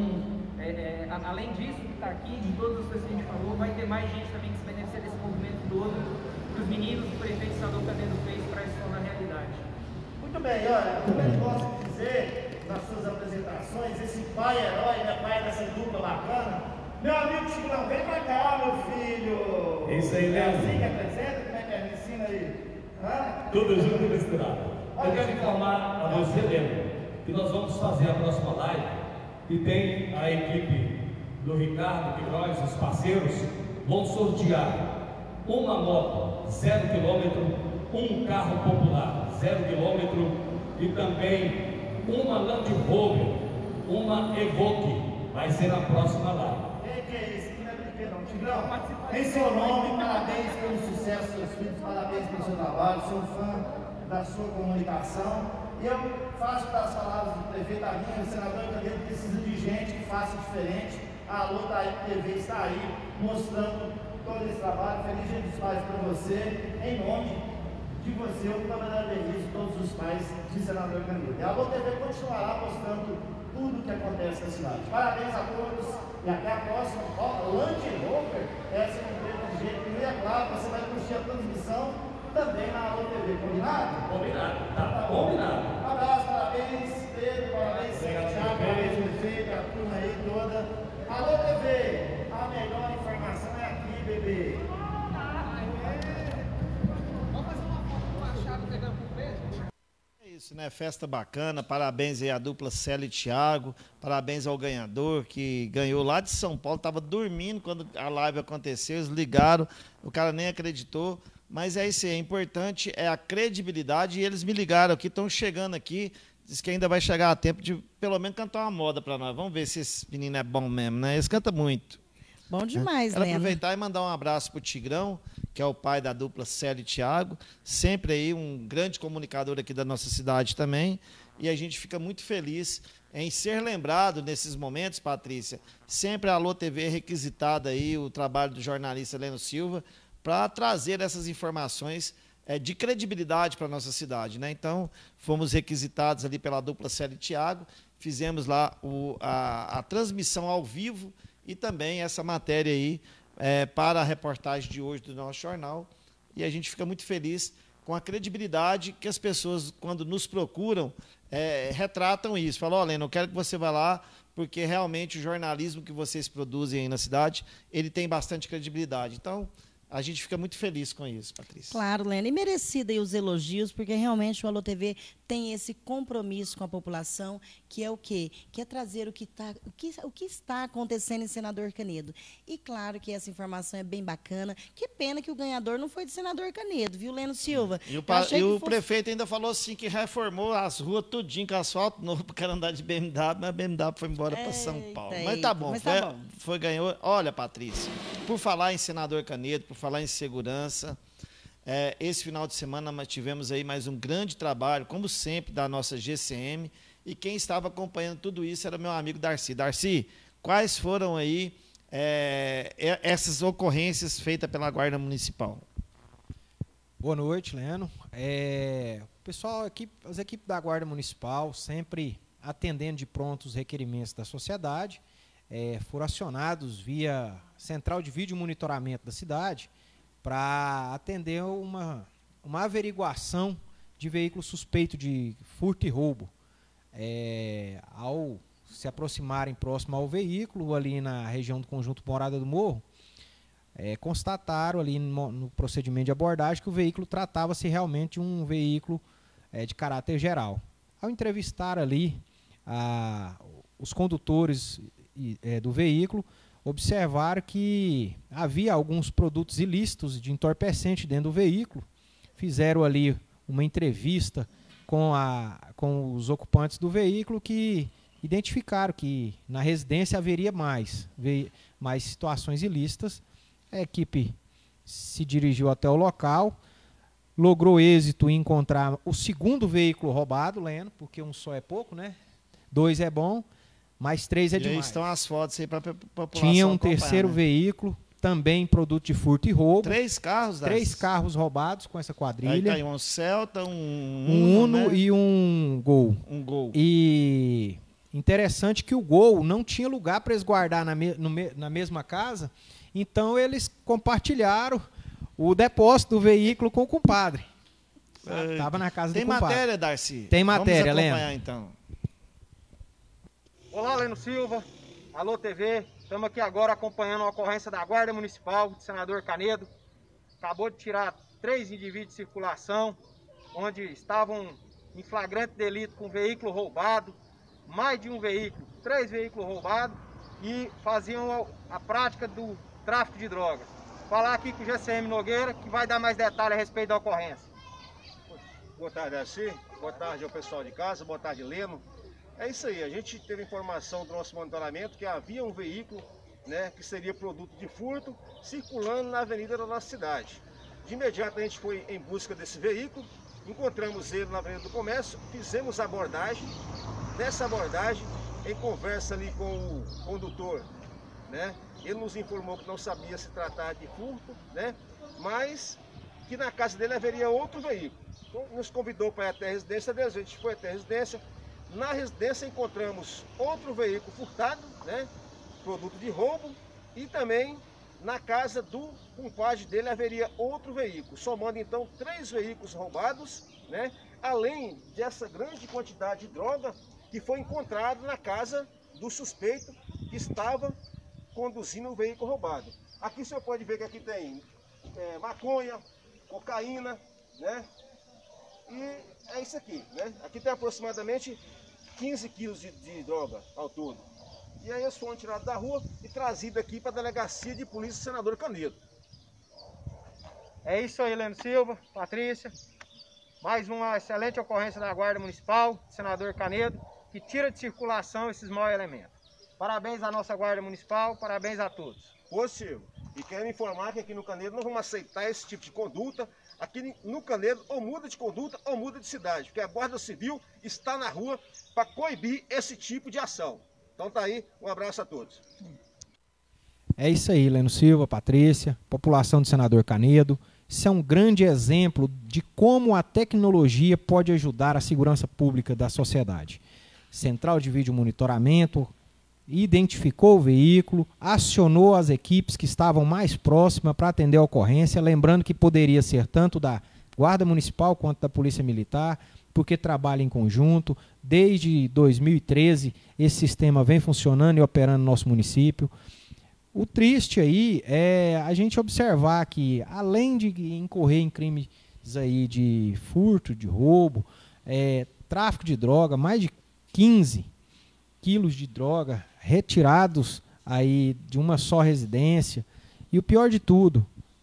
é, é, além disso que está aqui, de todas as coisas que a gente falou, vai ter mais gente também que se beneficia desse movimento todo, para os meninos que o prefeito Senador Canedo fez para isso tornar realidade. Muito bem, olha, como a gente gosta de dizer nas suas apresentações, esse pai herói, né, pai dessa dupla bacana. Meu amigo Tigrão, vem pra cá, meu filho! É isso aí, é Léo. assim que apresenta? Como é que é? Me ensina aí. Hã? Tudo junto e misturado. Eu quero informar a você, Leno, que nós vamos fazer a próxima live e tem a equipe do Ricardo, que nós, os parceiros, vão sortear uma moto zero quilômetro, um carro popular zero quilômetro e também uma Land Rover, uma Evoque. Vai ser a próxima live. Que é isso? Que não é brinquedo, não. Tigrão, em seu nome, parabéns pelo sucesso dos seus filhos, parabéns pelo seu trabalho, sou fã da sua comunicação. E eu faço das palavras do prefeito Aguinha, o senador Canedo precisa de gente que faça diferente. A Alô T V está aí, mostrando todo esse trabalho. Feliz Dia dos Pais para você, em nome de você, eu parabenizo todos os pais de Senador Canedo. E a Alô T V continuará mostrando tudo o que acontece na cidade. Parabéns a todos e até a próxima. Ó, Land Rover, essa não tem de jeito nenhum. E é claro, você vai curtir a transmissão também na Alô T V, combinado? Combinado, tá, tá combinado. Um abraço, parabéns, Pedro, parabéns, Thiago, parabéns, prefeito, a turma aí toda. Alô T V, a melhor informação é aqui, bebê. É isso, né? Festa bacana, parabéns aí à dupla Célio e Thiago, parabéns ao ganhador que ganhou lá de São Paulo, estava dormindo quando a live aconteceu, eles ligaram, o cara nem acreditou. Mas é isso aí, é importante, é a credibilidade, e eles me ligaram aqui, estão chegando aqui, diz que ainda vai chegar a tempo de pelo menos cantar uma moda para nós. Vamos ver se esse menino é bom mesmo, né? Eles cantam muito. Bom demais, Quero Leno. aproveitar e mandar um abraço para o Tigrão, que é o pai da dupla Célio e Thiago, sempre aí um grande comunicador aqui da nossa cidade também, e a gente fica muito feliz em ser lembrado nesses momentos, Patrícia, sempre a Alô T V requisitada aí, o trabalho do jornalista Leno Silva, para trazer essas informações é, de credibilidade para a nossa cidade, né? Então, fomos requisitados ali pela dupla Célio e Thiago, fizemos lá o, a, a transmissão ao vivo e também essa matéria aí é, para a reportagem de hoje do nosso jornal, e a gente fica muito feliz com a credibilidade que as pessoas, quando nos procuram, é, retratam isso. Falam, ó, Leno, eu quero que você vá lá, porque realmente o jornalismo que vocês produzem aí na cidade, ele tem bastante credibilidade. Então, a gente fica muito feliz com isso, Patrícia. Claro, Leno. E merecida aí os elogios, porque realmente o Alô T V tem esse compromisso com a população, que é o quê? Que é trazer o que, tá, o que, o que está acontecendo em Senador Canedo. E claro que essa informação é bem bacana. Que pena que o ganhador não foi de Senador Canedo, viu, Leno Silva? E o, pa, e o fosse... prefeito ainda falou assim que reformou as ruas tudinho com asfalto novo para o cara andar de B M W, mas a B M W foi embora para São Paulo. Eita, mas tá bom, mas tá foi, bom. foi ganhou. Olha, Patrícia, por falar em Senador Canedo, por falar em segurança, é, esse final de semana nós tivemos aí mais um grande trabalho, como sempre, da nossa G C M, e quem estava acompanhando tudo isso era meu amigo Darcy. Darcy, quais foram aí é, essas ocorrências feitas pela Guarda Municipal? Boa noite, Leno. É, o pessoal, aqui, as equipes da Guarda Municipal, sempre atendendo de pronto os requerimentos da sociedade, é, foram acionados via central de vídeo monitoramento da cidade para atender uma, uma averiguação de veículo suspeito de furto e roubo. É, ao se aproximarem próximo ao veículo, ali na região do conjunto Morada do Morro, é, constataram ali no, no procedimento de abordagem que o veículo tratava-se realmente de um veículo é, de caráter geral. Ao entrevistar ali a, os condutores é, do veículo, observaram que havia alguns produtos ilícitos de entorpecente dentro do veículo, fizeram ali uma entrevista com, a, com os ocupantes do veículo, que identificaram que na residência haveria mais, mais situações ilícitas. A equipe se dirigiu até o local, logrou êxito em encontrar o segundo veículo roubado, Leno, porque um só é pouco, né? Dois é bom, mas três é e demais. Aí estão as fotos aí para a população. Tinha um terceiro né? veículo, também produto de furto e roubo. Três carros, das... Três carros roubados com essa quadrilha. Aí tá aí um Celta, um, um Uno, né? E um Gol. Um Gol. E interessante que o Gol não tinha lugar para eles guardar na, me, no, na mesma casa, então eles compartilharam o depósito do veículo com o compadre. Estava na casa Tem do compadre. Tem matéria, Darcy? Tem matéria, Vamos acompanhar, Leno. então. Olá, Leno Silva, Alô T V, estamos aqui agora acompanhando a ocorrência da Guarda Municipal de Senador Canedo. Acabou de tirar três indivíduos de circulação, onde estavam em flagrante delito com veículo roubado, mais de um veículo, três veículos roubados, e faziam a, a prática do tráfico de drogas. Falar aqui com o G C M Nogueira, que vai dar mais detalhes a respeito da ocorrência. Boa tarde, Darcy. Boa tarde ao pessoal de casa, boa tarde, Leno. É isso aí, a gente teve informação do nosso monitoramento que havia um veículo, né, que seria produto de furto, circulando na avenida da nossa cidade. De imediato a gente foi em busca desse veículo, encontramos ele na Avenida do Comércio, fizemos a abordagem. Nessa abordagem, em conversa ali com o condutor, né? Ele nos informou que não sabia se tratar de furto, né? Mas que na casa dele haveria outro veículo. Então, nos convidou para ir até a residência dele, a gente foi até a residência. Na residência encontramos outro veículo furtado, né? Produto de roubo, e também na casa do compadre dele haveria outro veículo, somando então três veículos roubados, né? Além dessa grande quantidade de droga que foi encontrada na casa do suspeito que estava conduzindo o veículo roubado. Aqui o senhor pode ver que aqui tem é, maconha, cocaína, né? E é isso aqui, né? Aqui tem aproximadamente quinze quilos de, de droga ao todo. E aí eles foram tirados da rua e trazidos aqui para a delegacia de polícia Senador Canedo. É isso aí, Leno Silva, Patrícia. Mais uma excelente ocorrência da Guarda Municipal, Senador Canedo, que tira de circulação esses maus elementos. Parabéns à nossa Guarda Municipal, parabéns a todos. Positivo. E quero informar que aqui no Canedo não vamos aceitar esse tipo de conduta. Aqui no Canedo ou muda de conduta ou muda de cidade, porque a Guarda Civil está na rua para coibir esse tipo de ação. Então tá aí, um abraço a todos. É isso aí, Leno Silva, Patrícia, população do Senador Canedo. Isso é um grande exemplo de como a tecnologia pode ajudar a segurança pública da sociedade. Central de vídeo monitoramento identificou o veículo, acionou as equipes que estavam mais próximas para atender a ocorrência, lembrando que poderia ser tanto da Guarda Municipal quanto da Polícia Militar, porque trabalha em conjunto. Desde dois mil e treze, esse sistema vem funcionando e operando no nosso município. O triste aí é a gente observar que, além de incorrer em crimes aí de furto, de roubo, é, tráfico de droga, mais de quinze quilos de droga retirados aí de uma só residência. E o pior de tudo,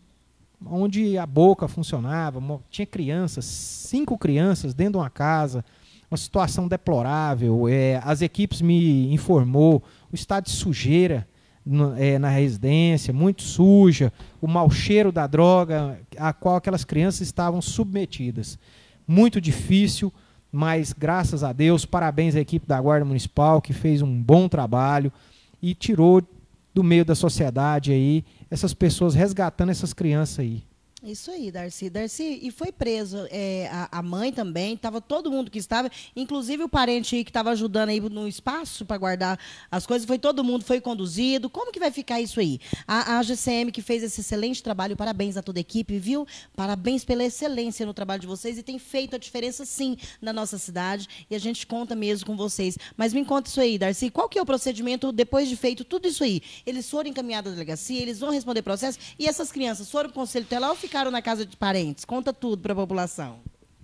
onde a boca funcionava, tinha crianças, cinco crianças dentro de uma casa, uma situação deplorável. É, as equipes me informou o estado de sujeira no, é, na residência, muito suja, o mau cheiro da droga a qual aquelas crianças estavam submetidas. Muito difícil, mas graças a Deus, parabéns à equipe da Guarda Municipal, que fez um bom trabalho e tirou do meio da sociedade aí essas pessoas, resgatando essas crianças aí. Isso aí, Darcy. Darcy, e foi preso é, a, a mãe também, estava todo mundo que estava, inclusive o parente aí que estava ajudando aí no espaço para guardar as coisas, foi todo mundo, foi conduzido. Como que vai ficar isso aí? A, a G C M que fez esse excelente trabalho, parabéns a toda a equipe, viu? Parabéns pela excelência no trabalho de vocês e tem feito a diferença sim na nossa cidade e a gente conta mesmo com vocês. Mas me conta isso aí, Darcy, qual que é o procedimento depois de feito tudo isso aí? Eles foram encaminhados à delegacia, eles vão responder processo e essas crianças foram para o Conselho Tutelar ou ficaram na casa de parentes? Conta tudo para a população.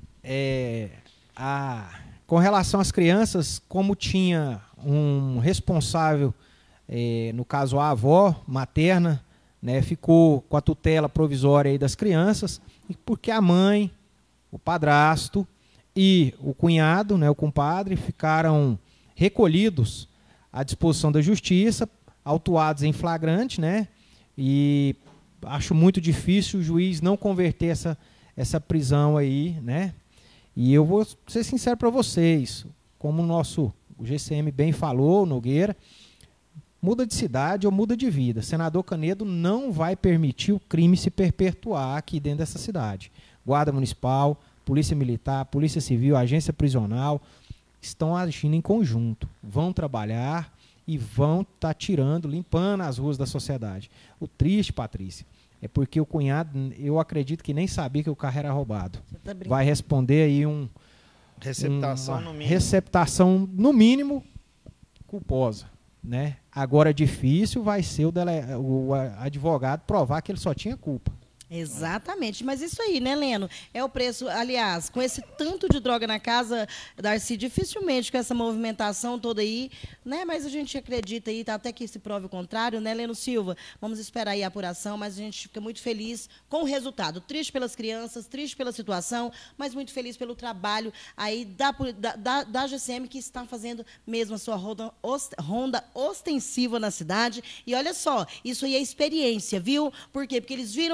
É, a, com relação às crianças, como tinha um responsável, é, no caso a avó materna, né, ficou com a tutela provisória aí das crianças, porque a mãe, o padrasto e o cunhado, né, o compadre, ficaram recolhidos à disposição da justiça, autuados em flagrante, né, e acho muito difícil o juiz não converter essa, essa prisão aí, né? E eu vou ser sincero para vocês, como o nosso o G C M bem falou, Nogueira, muda de cidade ou muda de vida. Senador Canedo não vai permitir o crime se perpetuar aqui dentro dessa cidade. Guarda Municipal, Polícia Militar, Polícia Civil, Agência Prisional estão agindo em conjunto, vão trabalhar e vão estar tá tirando, limpando as ruas da sociedade. O triste, Patrícia, é porque o cunhado, eu acredito que nem sabia que o carro era roubado. Tá vai responder aí um... Receptação uma no mínimo. Receptação, no mínimo, culposa. Né? Agora, difícil vai ser o, dele, o advogado provar que ele só tinha culpa. Exatamente, mas isso aí, né, Leno? É o preço, aliás, com esse tanto de droga na casa, Darcy, dificilmente com essa movimentação toda aí, né, mas a gente acredita aí, até que se prove o contrário, né, Leno Silva? Vamos esperar aí a apuração, mas a gente fica muito feliz com o resultado. Triste pelas crianças, triste pela situação, mas muito feliz pelo trabalho aí da, da, da G C M, que está fazendo mesmo a sua ronda, ronda ostensiva na cidade. E olha só, isso aí é experiência, viu? Por quê? Porque eles viram o movimento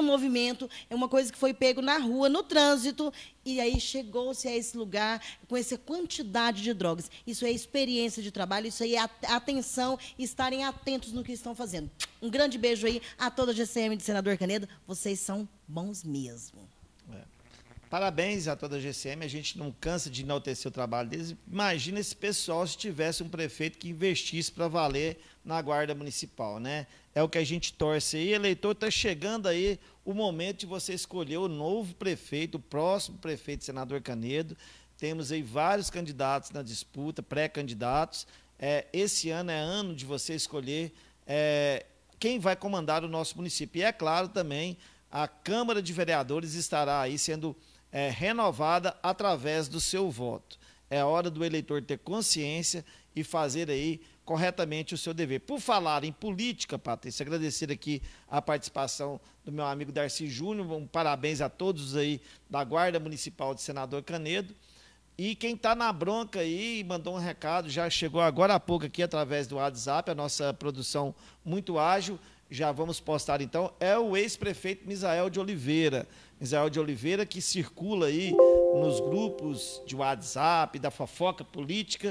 momento, é uma coisa que foi pego na rua, no trânsito, e aí chegou-se a esse lugar com essa quantidade de drogas. Isso é experiência de trabalho, isso aí é atenção, estarem atentos no que estão fazendo. Um grande beijo aí a toda a G C M de Senador Canedo, vocês são bons mesmo. É. Parabéns a toda a G C M, a gente não cansa de enaltecer o trabalho deles. Imagina esse pessoal se tivesse um prefeito que investisse para valer na Guarda Municipal, né? É o que a gente torce aí. Eleitor, está chegando aí o momento de você escolher o novo prefeito, o próximo prefeito, Senador Canedo. Temos aí vários candidatos na disputa, pré-candidatos. É, esse ano é ano de você escolher é, quem vai comandar o nosso município. E é claro também, a Câmara de Vereadores estará aí sendo é, renovada através do seu voto. É hora do eleitor ter consciência e fazer aí corretamente o seu dever. Por falar em política, Patrícia, agradecer aqui a participação do meu amigo Darcy Júnior, um parabéns a todos aí da Guarda Municipal de Senador Canedo. E quem está na bronca aí, mandou um recado, já chegou agora há pouco aqui através do WhatsApp, a nossa produção muito ágil, já vamos postar então, é o ex-prefeito Misael de Oliveira. Misael de Oliveira, que circula aí nos grupos de WhatsApp, da fofoca política,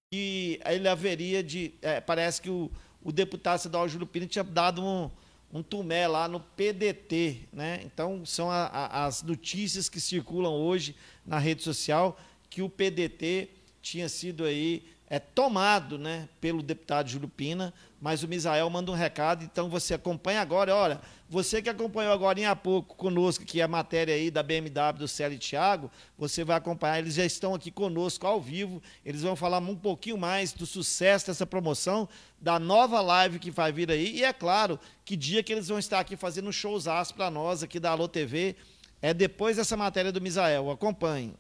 e ele haveria de... É, parece que o, o deputado estadual Júlio Pina tinha dado um, um tumé lá no P D T, né? Então, são a, a, as notícias que circulam hoje na rede social, que o P D T tinha sido aí é, tomado, né, pelo deputado Júlio Pina, mas o Misael manda um recado, então você acompanha agora. Olha, você que acompanhou agora há pouco conosco, que é a matéria aí da B M W do Célio e Thiago, você vai acompanhar, eles já estão aqui conosco ao vivo, eles vão falar um pouquinho mais do sucesso dessa promoção, da nova live que vai vir aí, e é claro, que dia que eles vão estar aqui fazendo um showzaço para nós aqui da Alô T V, é depois dessa matéria do Misael, acompanhe.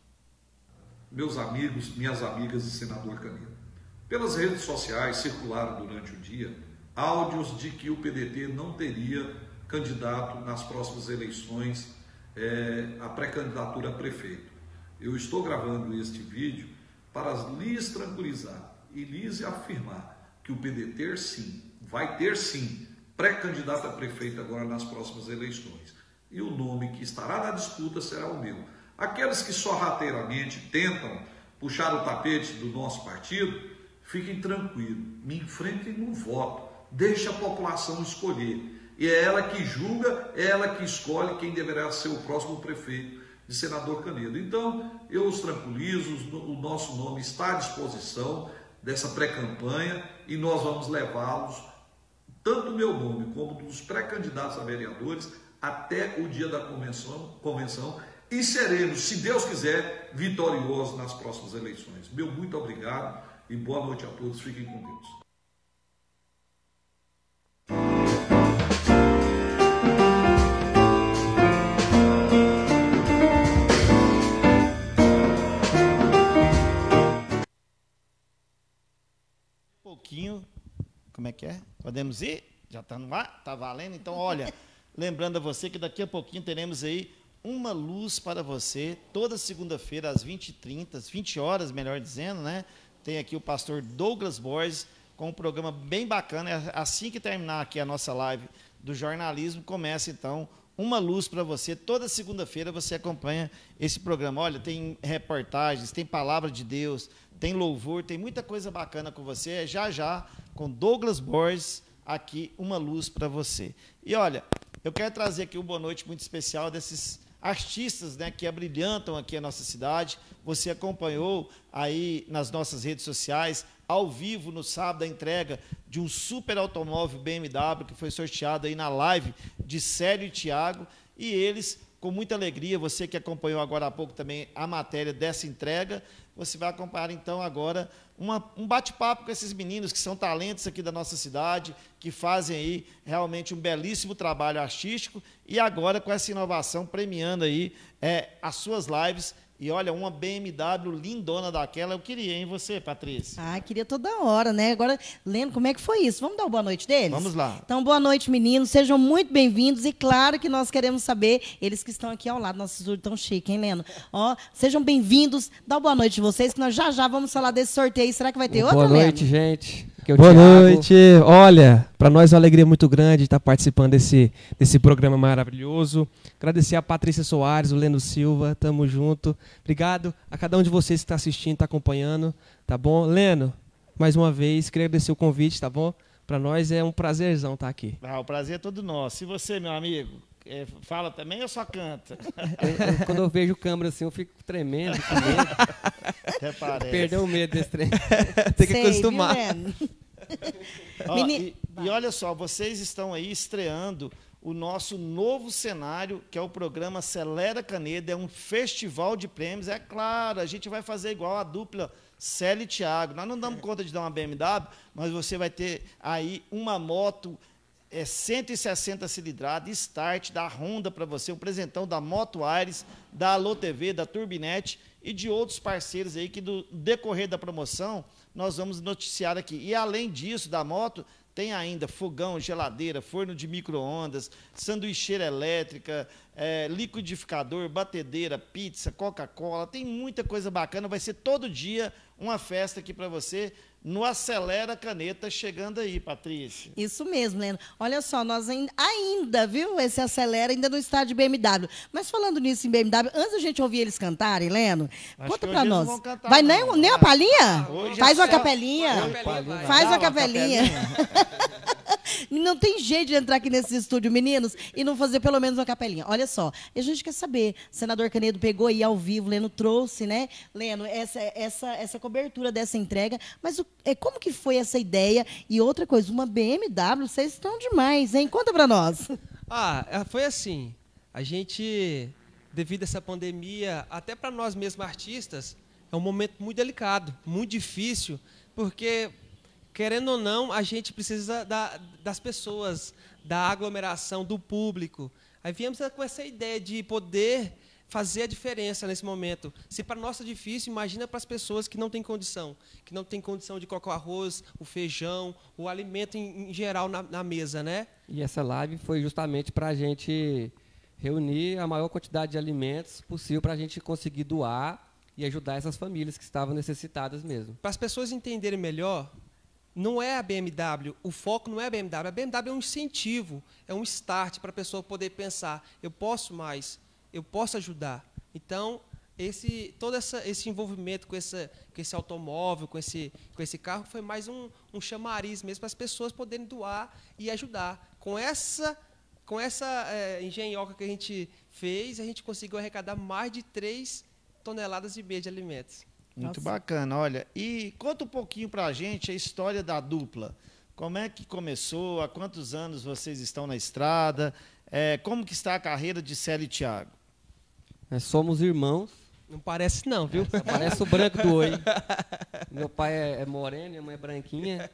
Meus amigos, minhas amigas e senador Canedo, pelas redes sociais circularam durante o dia áudios de que o P D T não teria candidato nas próximas eleições é, a pré-candidatura a prefeito. Eu estou gravando este vídeo para lhes tranquilizar e lhes afirmar que o P D T sim, vai ter sim pré-candidato a prefeito agora nas próximas eleições. E o nome que estará na disputa será o meu. Aqueles que sorrateiramente tentam puxar o tapete do nosso partido, fiquem tranquilos, me enfrentem no voto, deixe a população escolher. E é ela que julga, é ela que escolhe quem deverá ser o próximo prefeito de Senador Canedo. Então, eu os tranquilizo, o nosso nome está à disposição dessa pré-campanha e nós vamos levá-los, tanto o meu nome como dos pré-candidatos a vereadores, até o dia da convenção, convenção e seremos, se Deus quiser, vitoriosos nas próximas eleições. Meu muito obrigado e boa noite a todos. Fiquem com Deus. Um pouquinho, como é que é? Podemos ir? Já está no ar? Está valendo? Então, olha, lembrando a você que daqui a pouquinho teremos aí Uma Luz para Você, toda segunda-feira às vinte e trinta, às vinte horas, melhor dizendo, né? Tem aqui o pastor Douglas Borges com um programa bem bacana. Assim que terminar aqui a nossa live do jornalismo, começa então Uma Luz para Você. Toda segunda-feira você acompanha esse programa. Olha, tem reportagens, tem palavra de Deus, tem louvor, tem muita coisa bacana com você. É já já com Douglas Borges aqui, Uma Luz para Você. E olha, eu quero trazer aqui uma boa noite muito especial desses artistas, né, que abrilhantam aqui a nossa cidade. Você acompanhou aí nas nossas redes sociais, ao vivo no sábado, a entrega de um super automóvel B M W que foi sorteado aí na live de Célio e Thiago, e eles, com muita alegria, você que acompanhou agora há pouco também a matéria dessa entrega, você vai acompanhar então agora uma, um bate-papo com esses meninos que são talentos aqui da nossa cidade, que fazem aí realmente um belíssimo trabalho artístico, e agora com essa inovação premiando aí é, as suas lives. E olha, uma B M W lindona daquela, eu queria, hein, você, Patrícia? Ah, queria toda hora, né? Agora, Leno, como é que foi isso? Vamos dar uma boa noite deles? Vamos lá. Então, boa noite, meninos, sejam muito bem-vindos, e claro que nós queremos saber, eles que estão aqui ao lado, nosso estúdio tão chique, hein, Leno? Ó, sejam bem-vindos, dá uma boa noite de vocês, que nós já já vamos falar desse sorteio. Será que vai ter outro, Boa Leno? noite, gente. aqui é o Boa Thiago. noite. Olha, para nós é uma alegria muito grande estar participando desse, desse programa maravilhoso. Agradecer a Patrícia Soares, o Leno Silva, tamo junto. Obrigado a cada um de vocês que está assistindo, está acompanhando, tá bom? Leno, mais uma vez, queria agradecer o convite, tá bom? Para nós é um prazerzão estar aqui. Ah, o prazer é todo nosso. E você, meu amigo, é, fala também ou só canta? Eu, eu, quando eu vejo câmera assim, eu fico tremendo, com medo. Até parece. Perdeu o medo desse trem. Tem que Sei, acostumar. viu, Ó, Meni- e, e olha só, vocês estão aí estreando o nosso novo cenário, que é o programa Acelera Canedo, é um festival de prêmios. É claro, a gente vai fazer igual a dupla Célio e Thiago. Nós não damos conta de dar uma B M W, mas você vai ter aí uma moto é, cento e sessenta cilindrada, start, da Honda para você, um presentão da Moto Aires, da Alô T V, da Turbinete e de outros parceiros aí que no decorrer da promoção nós vamos noticiar aqui. E além disso, da moto, tem ainda fogão, geladeira, forno de micro-ondas, sanduicheira elétrica, é, liquidificador, batedeira, pizza, Coca-Cola, tem muita coisa bacana, vai ser todo dia uma festa aqui para você no Acelera Caneta, chegando aí, Patrícia. Isso mesmo, Leno. Olha só, nós ainda, ainda, viu, esse Acelera ainda não está de B M W. Mas falando nisso em B M W, antes da gente ouvir eles cantarem, Leno, Acho conta que pra hoje eles nós. não vão cantar, Vai não. nem, nem uma palhinha? Hoje Faz é uma só- capelinha. Vai, Faz dá uma capelinha. capelinha. Não tem jeito de entrar aqui nesse estúdio, meninos, e não fazer pelo menos uma capelinha. Olha só, a gente quer saber, o senador Canedo pegou aí ao vivo, Leno trouxe, né, Leno, essa, essa, essa cobertura dessa entrega, mas o, é, como que foi essa ideia? E outra coisa, uma B M W, vocês estão demais, hein? Conta pra nós. Ah, foi assim, a gente, devido a essa pandemia, até para nós mesmos artistas, é um momento muito delicado, muito difícil, porque, querendo ou não, a gente precisa da, das pessoas, da aglomeração, do público. Aí viemos com essa ideia de poder fazer a diferença nesse momento. Se para nós é difícil, imagina para as pessoas que não têm condição, que não têm condição de colocar o arroz, o feijão, o alimento em, em geral na, na mesa, né? E essa live foi justamente para a gente reunir a maior quantidade de alimentos possível para a gente conseguir doar e ajudar essas famílias que estavam necessitadas mesmo. Para as pessoas entenderem melhor, não é a B M W, o foco não é a B M W. A B M W é um incentivo, é um start para a pessoa poder pensar, eu posso mais, eu posso ajudar. Então, esse, todo essa, esse envolvimento com, essa, com esse automóvel, com esse, com esse carro, foi mais um, um chamariz mesmo para as pessoas poderem doar e ajudar. Com essa, com essa é, engenhoca que a gente fez, a gente conseguiu arrecadar mais de três toneladas e meia de alimentos. Muito bacana, olha. E conta um pouquinho pra gente a história da dupla. Como é que começou? Há quantos anos vocês estão na estrada? É, como que está a carreira de Célio e Thiago? Nós somos irmãos. Não parece não, viu? Só parece o branco do oi. Meu pai é, é moreno, minha mãe é branquinha.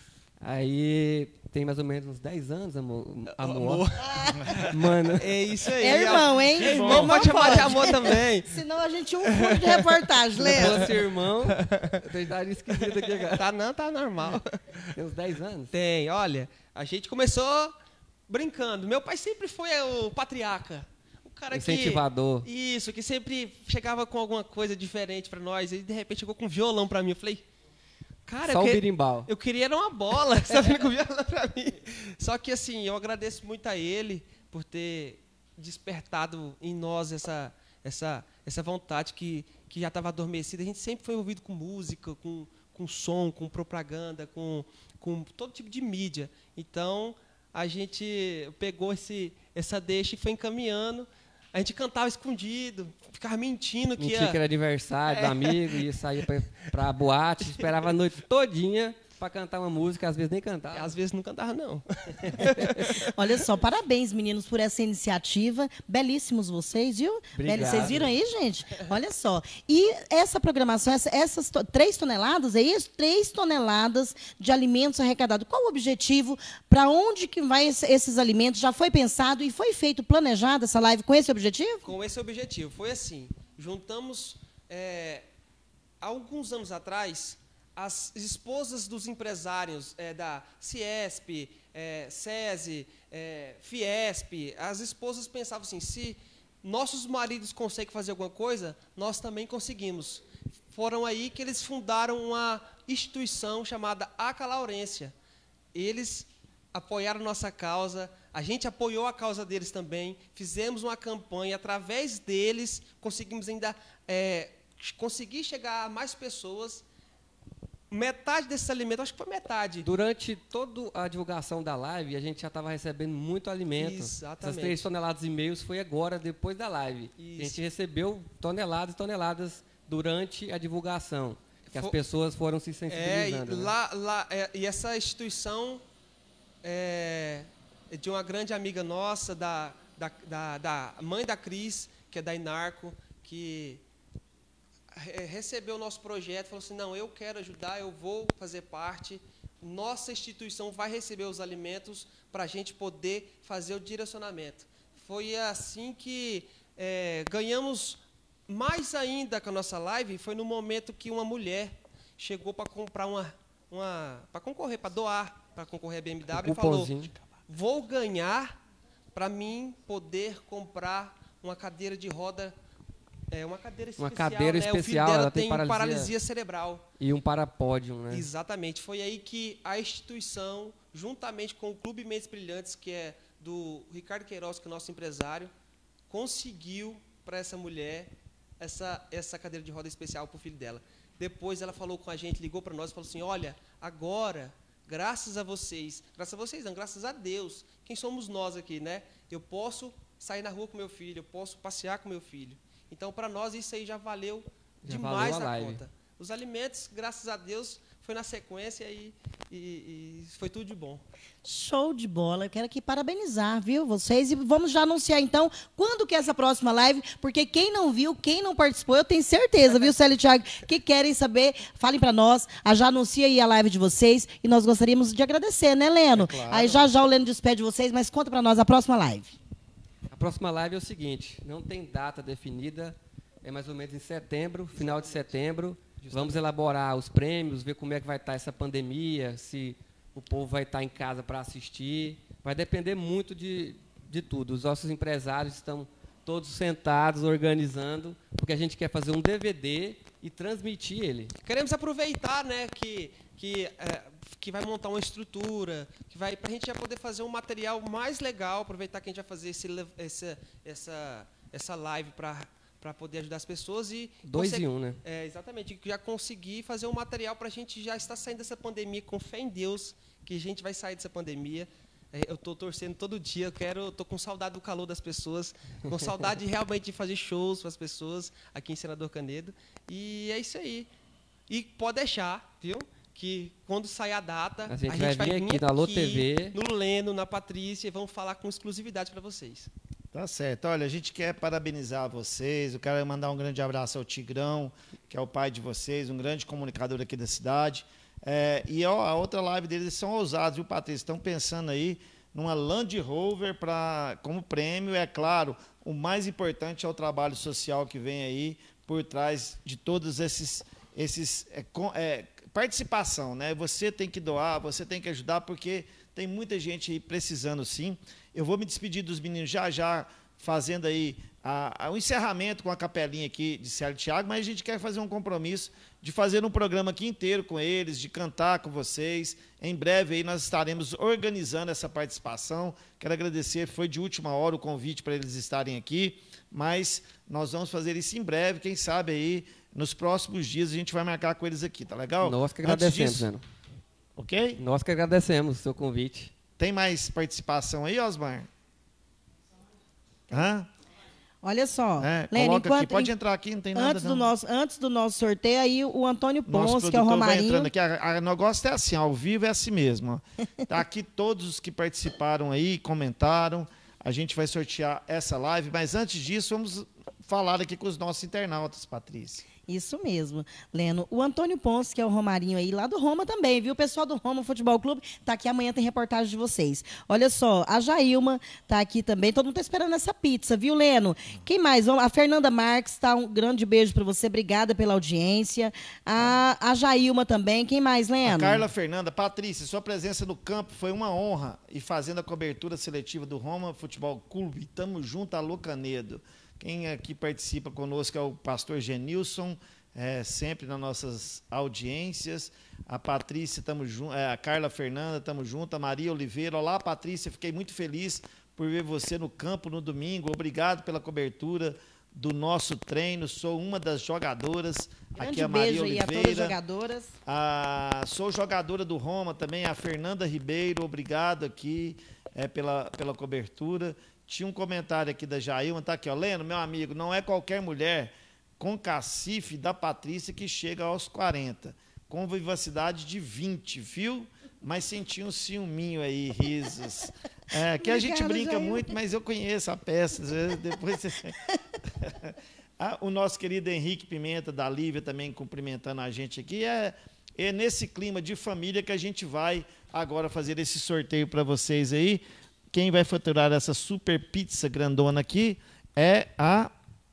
Aí tem mais ou menos uns dez anos, amor. amor. Mano. É isso aí. É irmão, hein? É irmão, pode chamar de amor também. Senão a gente um furo de reportagem, Se Leno. fosse irmão, eu estaria esquisito aqui agora. Tá não, tá normal. Tem uns dez anos? Tem, olha, a gente começou brincando. Meu pai sempre foi o patriarca. O cara Incentivador. Que, isso, que sempre chegava com alguma coisa diferente pra nós. E de repente chegou com um violão pra mim. Eu falei, cara, Só eu, o que... birimbau. eu queria era uma bola. Você tá vindo com violão pra mim. Só que assim, eu agradeço muito a ele por ter despertado em nós essa, essa, essa vontade que, que já estava adormecida. A gente sempre foi envolvido com música, com, com som, com propaganda, com, com todo tipo de mídia. Então, a gente pegou esse, essa deixa e foi encaminhando. A gente cantava escondido, ficava mentindo que Mentia ia... que era aniversário É. do amigo, ia sair pra, pra boate, esperava a noite todinha pra cantar uma música, às vezes nem cantava. Às vezes não cantava, não. Olha só, parabéns, meninos, por essa iniciativa. Belíssimos vocês, viu? Obrigado. Beli- Vocês viram aí, gente? Olha só. E essa programação, essa- essas to- três toneladas, é isso? Três toneladas de alimentos arrecadados. Qual o objetivo? Para onde que vai esse- esses alimentos? Já foi pensado e foi feito, planejado essa live com esse objetivo? Com esse objetivo. Foi assim, juntamos, é, há alguns anos atrás, as esposas dos empresários é, da Ciesp, é, SESI, é, Fiesp, as esposas pensavam assim, se nossos maridos conseguem fazer alguma coisa, nós também conseguimos. Foram aí que eles fundaram uma instituição chamada Aca Laurência. Eles apoiaram nossa causa, a gente apoiou a causa deles também, fizemos uma campanha, através deles conseguimos ainda é, conseguir chegar a mais pessoas. Metade desses alimentos, acho que foi metade. Durante toda a divulgação da live, a gente já estava recebendo muito alimento. Exatamente. Essas três toneladas e meio foi agora, depois da live. Isso. A gente recebeu toneladas e toneladas durante a divulgação, que as For... pessoas foram se É, sensibilizando. e, né? lá, lá, é, e essa instituição é, é de uma grande amiga nossa, da, da, da, da mãe da Cris, que é da Inarco, que recebeu o nosso projeto, falou assim, não, eu quero ajudar, eu vou fazer parte, nossa instituição vai receber os alimentos para a gente poder fazer o direcionamento. Foi assim que é, ganhamos mais ainda com a nossa live, foi no momento que uma mulher chegou para comprar uma, uma para concorrer, para doar, para concorrer a B M W, Um e falou, cupomzinho. vou ganhar para mim poder comprar uma cadeira de roda. É uma cadeira especial, Uma cadeira né? especial, O filho dela ela tem tem paralisia, paralisia cerebral. E um parapódio, né? Exatamente. Foi aí que a instituição, juntamente com o Clube Mentes Brilhantes, que é do Ricardo Queiroz, que é nosso empresário, conseguiu para essa mulher essa, essa cadeira de roda especial para o filho dela. Depois ela falou com a gente, ligou para nós e falou assim, olha, agora, graças a vocês, graças a vocês não, graças a Deus, quem somos nós aqui, né? Eu posso sair na rua com meu filho, eu posso passear com meu filho. Então, para nós, isso aí já valeu Já demais valeu a na live. conta. Os alimentos, graças a Deus, foi na sequência e, e, e foi tudo de bom. Show de bola. Eu quero aqui parabenizar, viu, vocês. E vamos já anunciar, então, quando que é essa próxima live, porque quem não viu, quem não participou, eu tenho certeza, viu, Célio e Thiago, que querem saber, falem para nós, a já anuncia aí a live de vocês e nós gostaríamos de agradecer, né, Leno? É claro. Aí já já o Leno despede vocês, mas conta para nós a próxima live. A próxima live é o seguinte, não tem data definida, é mais ou menos em setembro, final de setembro. Vamos elaborar os prêmios, ver como é que vai estar essa pandemia, se o povo vai estar em casa para assistir. Vai depender muito de, de tudo. Os nossos empresários estão todos sentados, organizando, porque a gente quer fazer um D V D e transmitir ele. Queremos aproveitar, né, que, que, é, que vai montar uma estrutura, que vai para a gente já poder fazer um material mais legal, aproveitar que a gente vai fazer esse, essa, essa, essa live para para poder ajudar as pessoas e... Dois em um, né? É, exatamente, já conseguir fazer um material para a gente já estar saindo dessa pandemia, com fé em Deus, que a gente vai sair dessa pandemia. É, eu estou torcendo todo dia, eu quero, estou com saudade do calor das pessoas, com saudade realmente de fazer shows para as pessoas aqui em Senador Canedo. E é isso aí. E pode deixar, viu? Que quando sair a data, a gente, a vai gente vai vir vir aqui na Alô T V, no Leno, na Patrícia, e vamos falar com exclusividade para vocês. Tá certo. Olha, a gente quer parabenizar vocês. Eu quero mandar um grande abraço ao Tigrão, que é o pai de vocês, um grande comunicador aqui da cidade. É, e ó, a outra live deles, eles são ousados, viu, Patrícia? Estão pensando aí numa Land Rover pra, como prêmio. É claro, o mais importante é o trabalho social que vem aí por trás de todos esses... esses é, com, é, participação, né? Você tem que doar, você tem que ajudar, porque tem muita gente aí precisando, sim. Eu vou me despedir dos meninos já já, fazendo aí a, a, o encerramento com a capelinha aqui de Célio e Thiago, mas a gente quer fazer um compromisso de fazer um programa aqui inteiro com eles, de cantar com vocês. Em breve aí nós estaremos organizando essa participação. Quero agradecer, foi de última hora o convite para eles estarem aqui, mas nós vamos fazer isso em breve, quem sabe aí, nos próximos dias a gente vai marcar com eles aqui, tá legal? Nós que agradecemos, Zeno. Ok? Nós que agradecemos o seu convite. Tem mais participação aí, Osmar? Hã? Olha só, É, Leno, coloca enquanto, aqui, pode entrar aqui, não tem nada antes não. do nosso Antes do nosso sorteio, aí o Antônio Nosso Ponce, que é o produtor vai Romarinho. entrando aqui. A, a negócio é assim, ao vivo é assim mesmo. Ó. Tá aqui todos os que participaram aí, comentaram. A gente vai sortear essa live, mas antes disso, vamos falar aqui com os nossos internautas, Patrícia. Isso mesmo, Leno. O Antônio Ponce, que é o Romarinho aí, lá do Roma também, viu? O pessoal do Roma Futebol Clube tá aqui, amanhã tem reportagem de vocês. Olha só, a Jailma tá aqui também, todo mundo tá esperando essa pizza, viu, Leno? Quem mais? A Fernanda Marques, tá, um grande beijo para você, obrigada pela audiência. A, a Jailma também, quem mais, Leno? A Carla Fernanda, Patrícia, sua presença no campo foi uma honra e fazendo a cobertura seletiva do Roma Futebol Clube. Tamo junto, alô Canedo. Quem aqui participa conosco é o pastor Genilson, é, sempre nas nossas audiências. A Patrícia, estamos juntos, é, a Carla Fernanda, estamos juntos, a Maria Oliveira. Olá, Patrícia, fiquei muito feliz por ver você no campo no domingo. Obrigado pela cobertura do nosso treino. Sou uma das jogadoras. Grande aqui a Maria beijo Oliveira. aí a todas as jogadoras. A, sou jogadora do Roma também, a Fernanda Ribeiro. Obrigado aqui é, pela, pela cobertura. Tinha um comentário aqui da Jailma, tá aqui, ó. Leno, meu amigo, não é qualquer mulher com cacife da Patrícia que chega aos quarenta. Com vivacidade de vinte, viu? Mas senti um ciúminho aí, risos. É, que a gente brinca Jailma. muito, mas eu conheço a peça. Depois você... ah, o nosso querido Henrique Pimenta, da Lívia, também cumprimentando a gente aqui. É, é nesse clima de família que a gente vai agora fazer esse sorteio para vocês aí. Quem vai faturar essa super pizza grandona aqui é a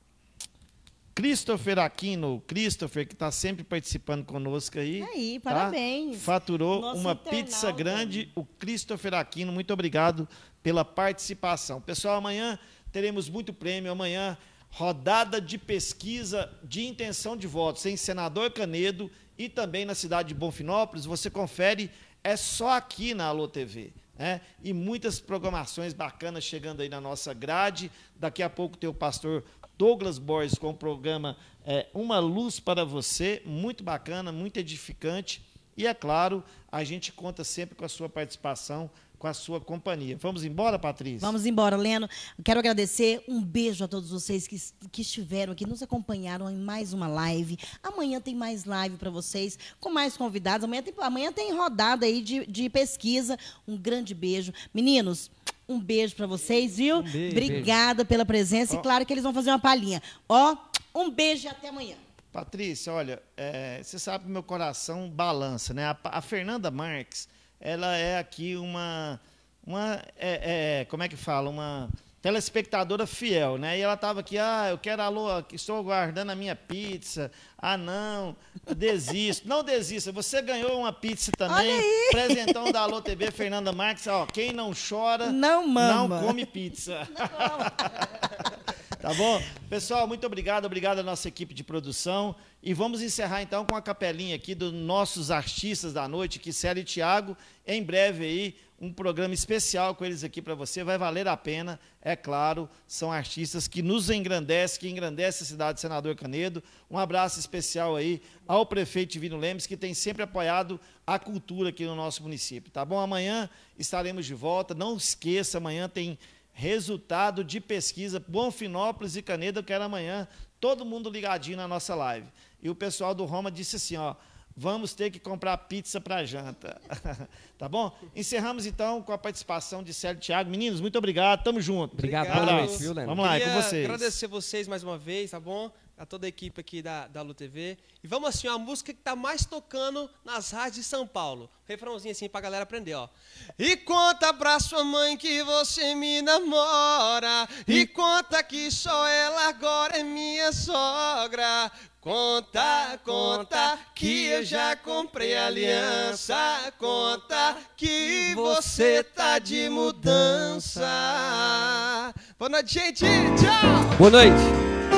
Christopher Aquino. Christopher, que está sempre participando conosco aí. Aí, tá? Parabéns. Faturou Nosso uma internauta. pizza grande, o Christopher Aquino. Muito obrigado pela participação. Pessoal, amanhã teremos muito prêmio. Amanhã, rodada de pesquisa de intenção de votos em Senador Canedo e também na cidade de Bonfinópolis. Você confere, é só aqui na Alô T V. É, e muitas programações bacanas chegando aí na nossa grade. Daqui a pouco tem o pastor Douglas Borges com o programa é, Uma Luz para Você, muito bacana, muito edificante. E, é claro, a gente conta sempre com a sua participação, com a sua companhia. Vamos embora, Patrícia? Vamos embora, Leno. Quero agradecer, um beijo a todos vocês que, que estiveram aqui, nos acompanharam em mais uma live. Amanhã tem mais live para vocês, com mais convidados. Amanhã tem, amanhã tem rodada aí de, de pesquisa. Um grande beijo. Meninos, um beijo para vocês, viu? Um beijo, Obrigada beijo. pela presença. Ó. E claro que eles vão fazer uma palhinha. Ó, um beijo e até amanhã. Patrícia, olha, é, você sabe que meu coração balança, né? A, a Fernanda Marques, ela é aqui uma, uma é, é, como é que fala? Uma telespectadora fiel, né? E ela estava aqui, ah, eu quero alô, estou aguardando a minha pizza. Ah, não, desisto. Não desista, você ganhou uma pizza também. Presentão da Alô T V, Fernanda Marques. Ó, quem não chora, não mama. Não come pizza. Tá bom? Pessoal, muito obrigado. Obrigado à nossa equipe de produção. E vamos encerrar, então, com a capelinha aqui dos nossos artistas da noite, Kissélia e Thiago. Em breve aí, um programa especial com eles aqui para você. Vai valer a pena, é claro. São artistas que nos engrandecem, que engrandecem a cidade de Senador Canedo. Um abraço especial aí ao prefeito Divino Lemes, que tem sempre apoiado a cultura aqui no nosso município. Tá bom? Amanhã estaremos de volta. Não esqueça, amanhã tem resultado de pesquisa Bonfinópolis e Canedo. Eu quero amanhã todo mundo ligadinho na nossa live. E o pessoal do Roma disse assim, ó, vamos ter que comprar pizza para janta. Tá bom? Encerramos então com a participação de Célio e Thiago. Meninos, muito obrigado, tamo junto. Obrigado, um abraço. noite, viu, Leno? Vamos lá, é com Queria vocês. agradecer vocês mais uma vez, tá bom? A toda a equipe aqui da, da Alô T V. E vamos assim, ó, a música que tá mais tocando nas rádios de São Paulo. Refrãozinho assim pra galera aprender, ó. E conta pra sua mãe que você me namora. E conta que só ela agora é minha sogra. Conta, conta que eu já comprei aliança. Conta que você tá de mudança. Boa noite, gente. Tchau. Boa noite.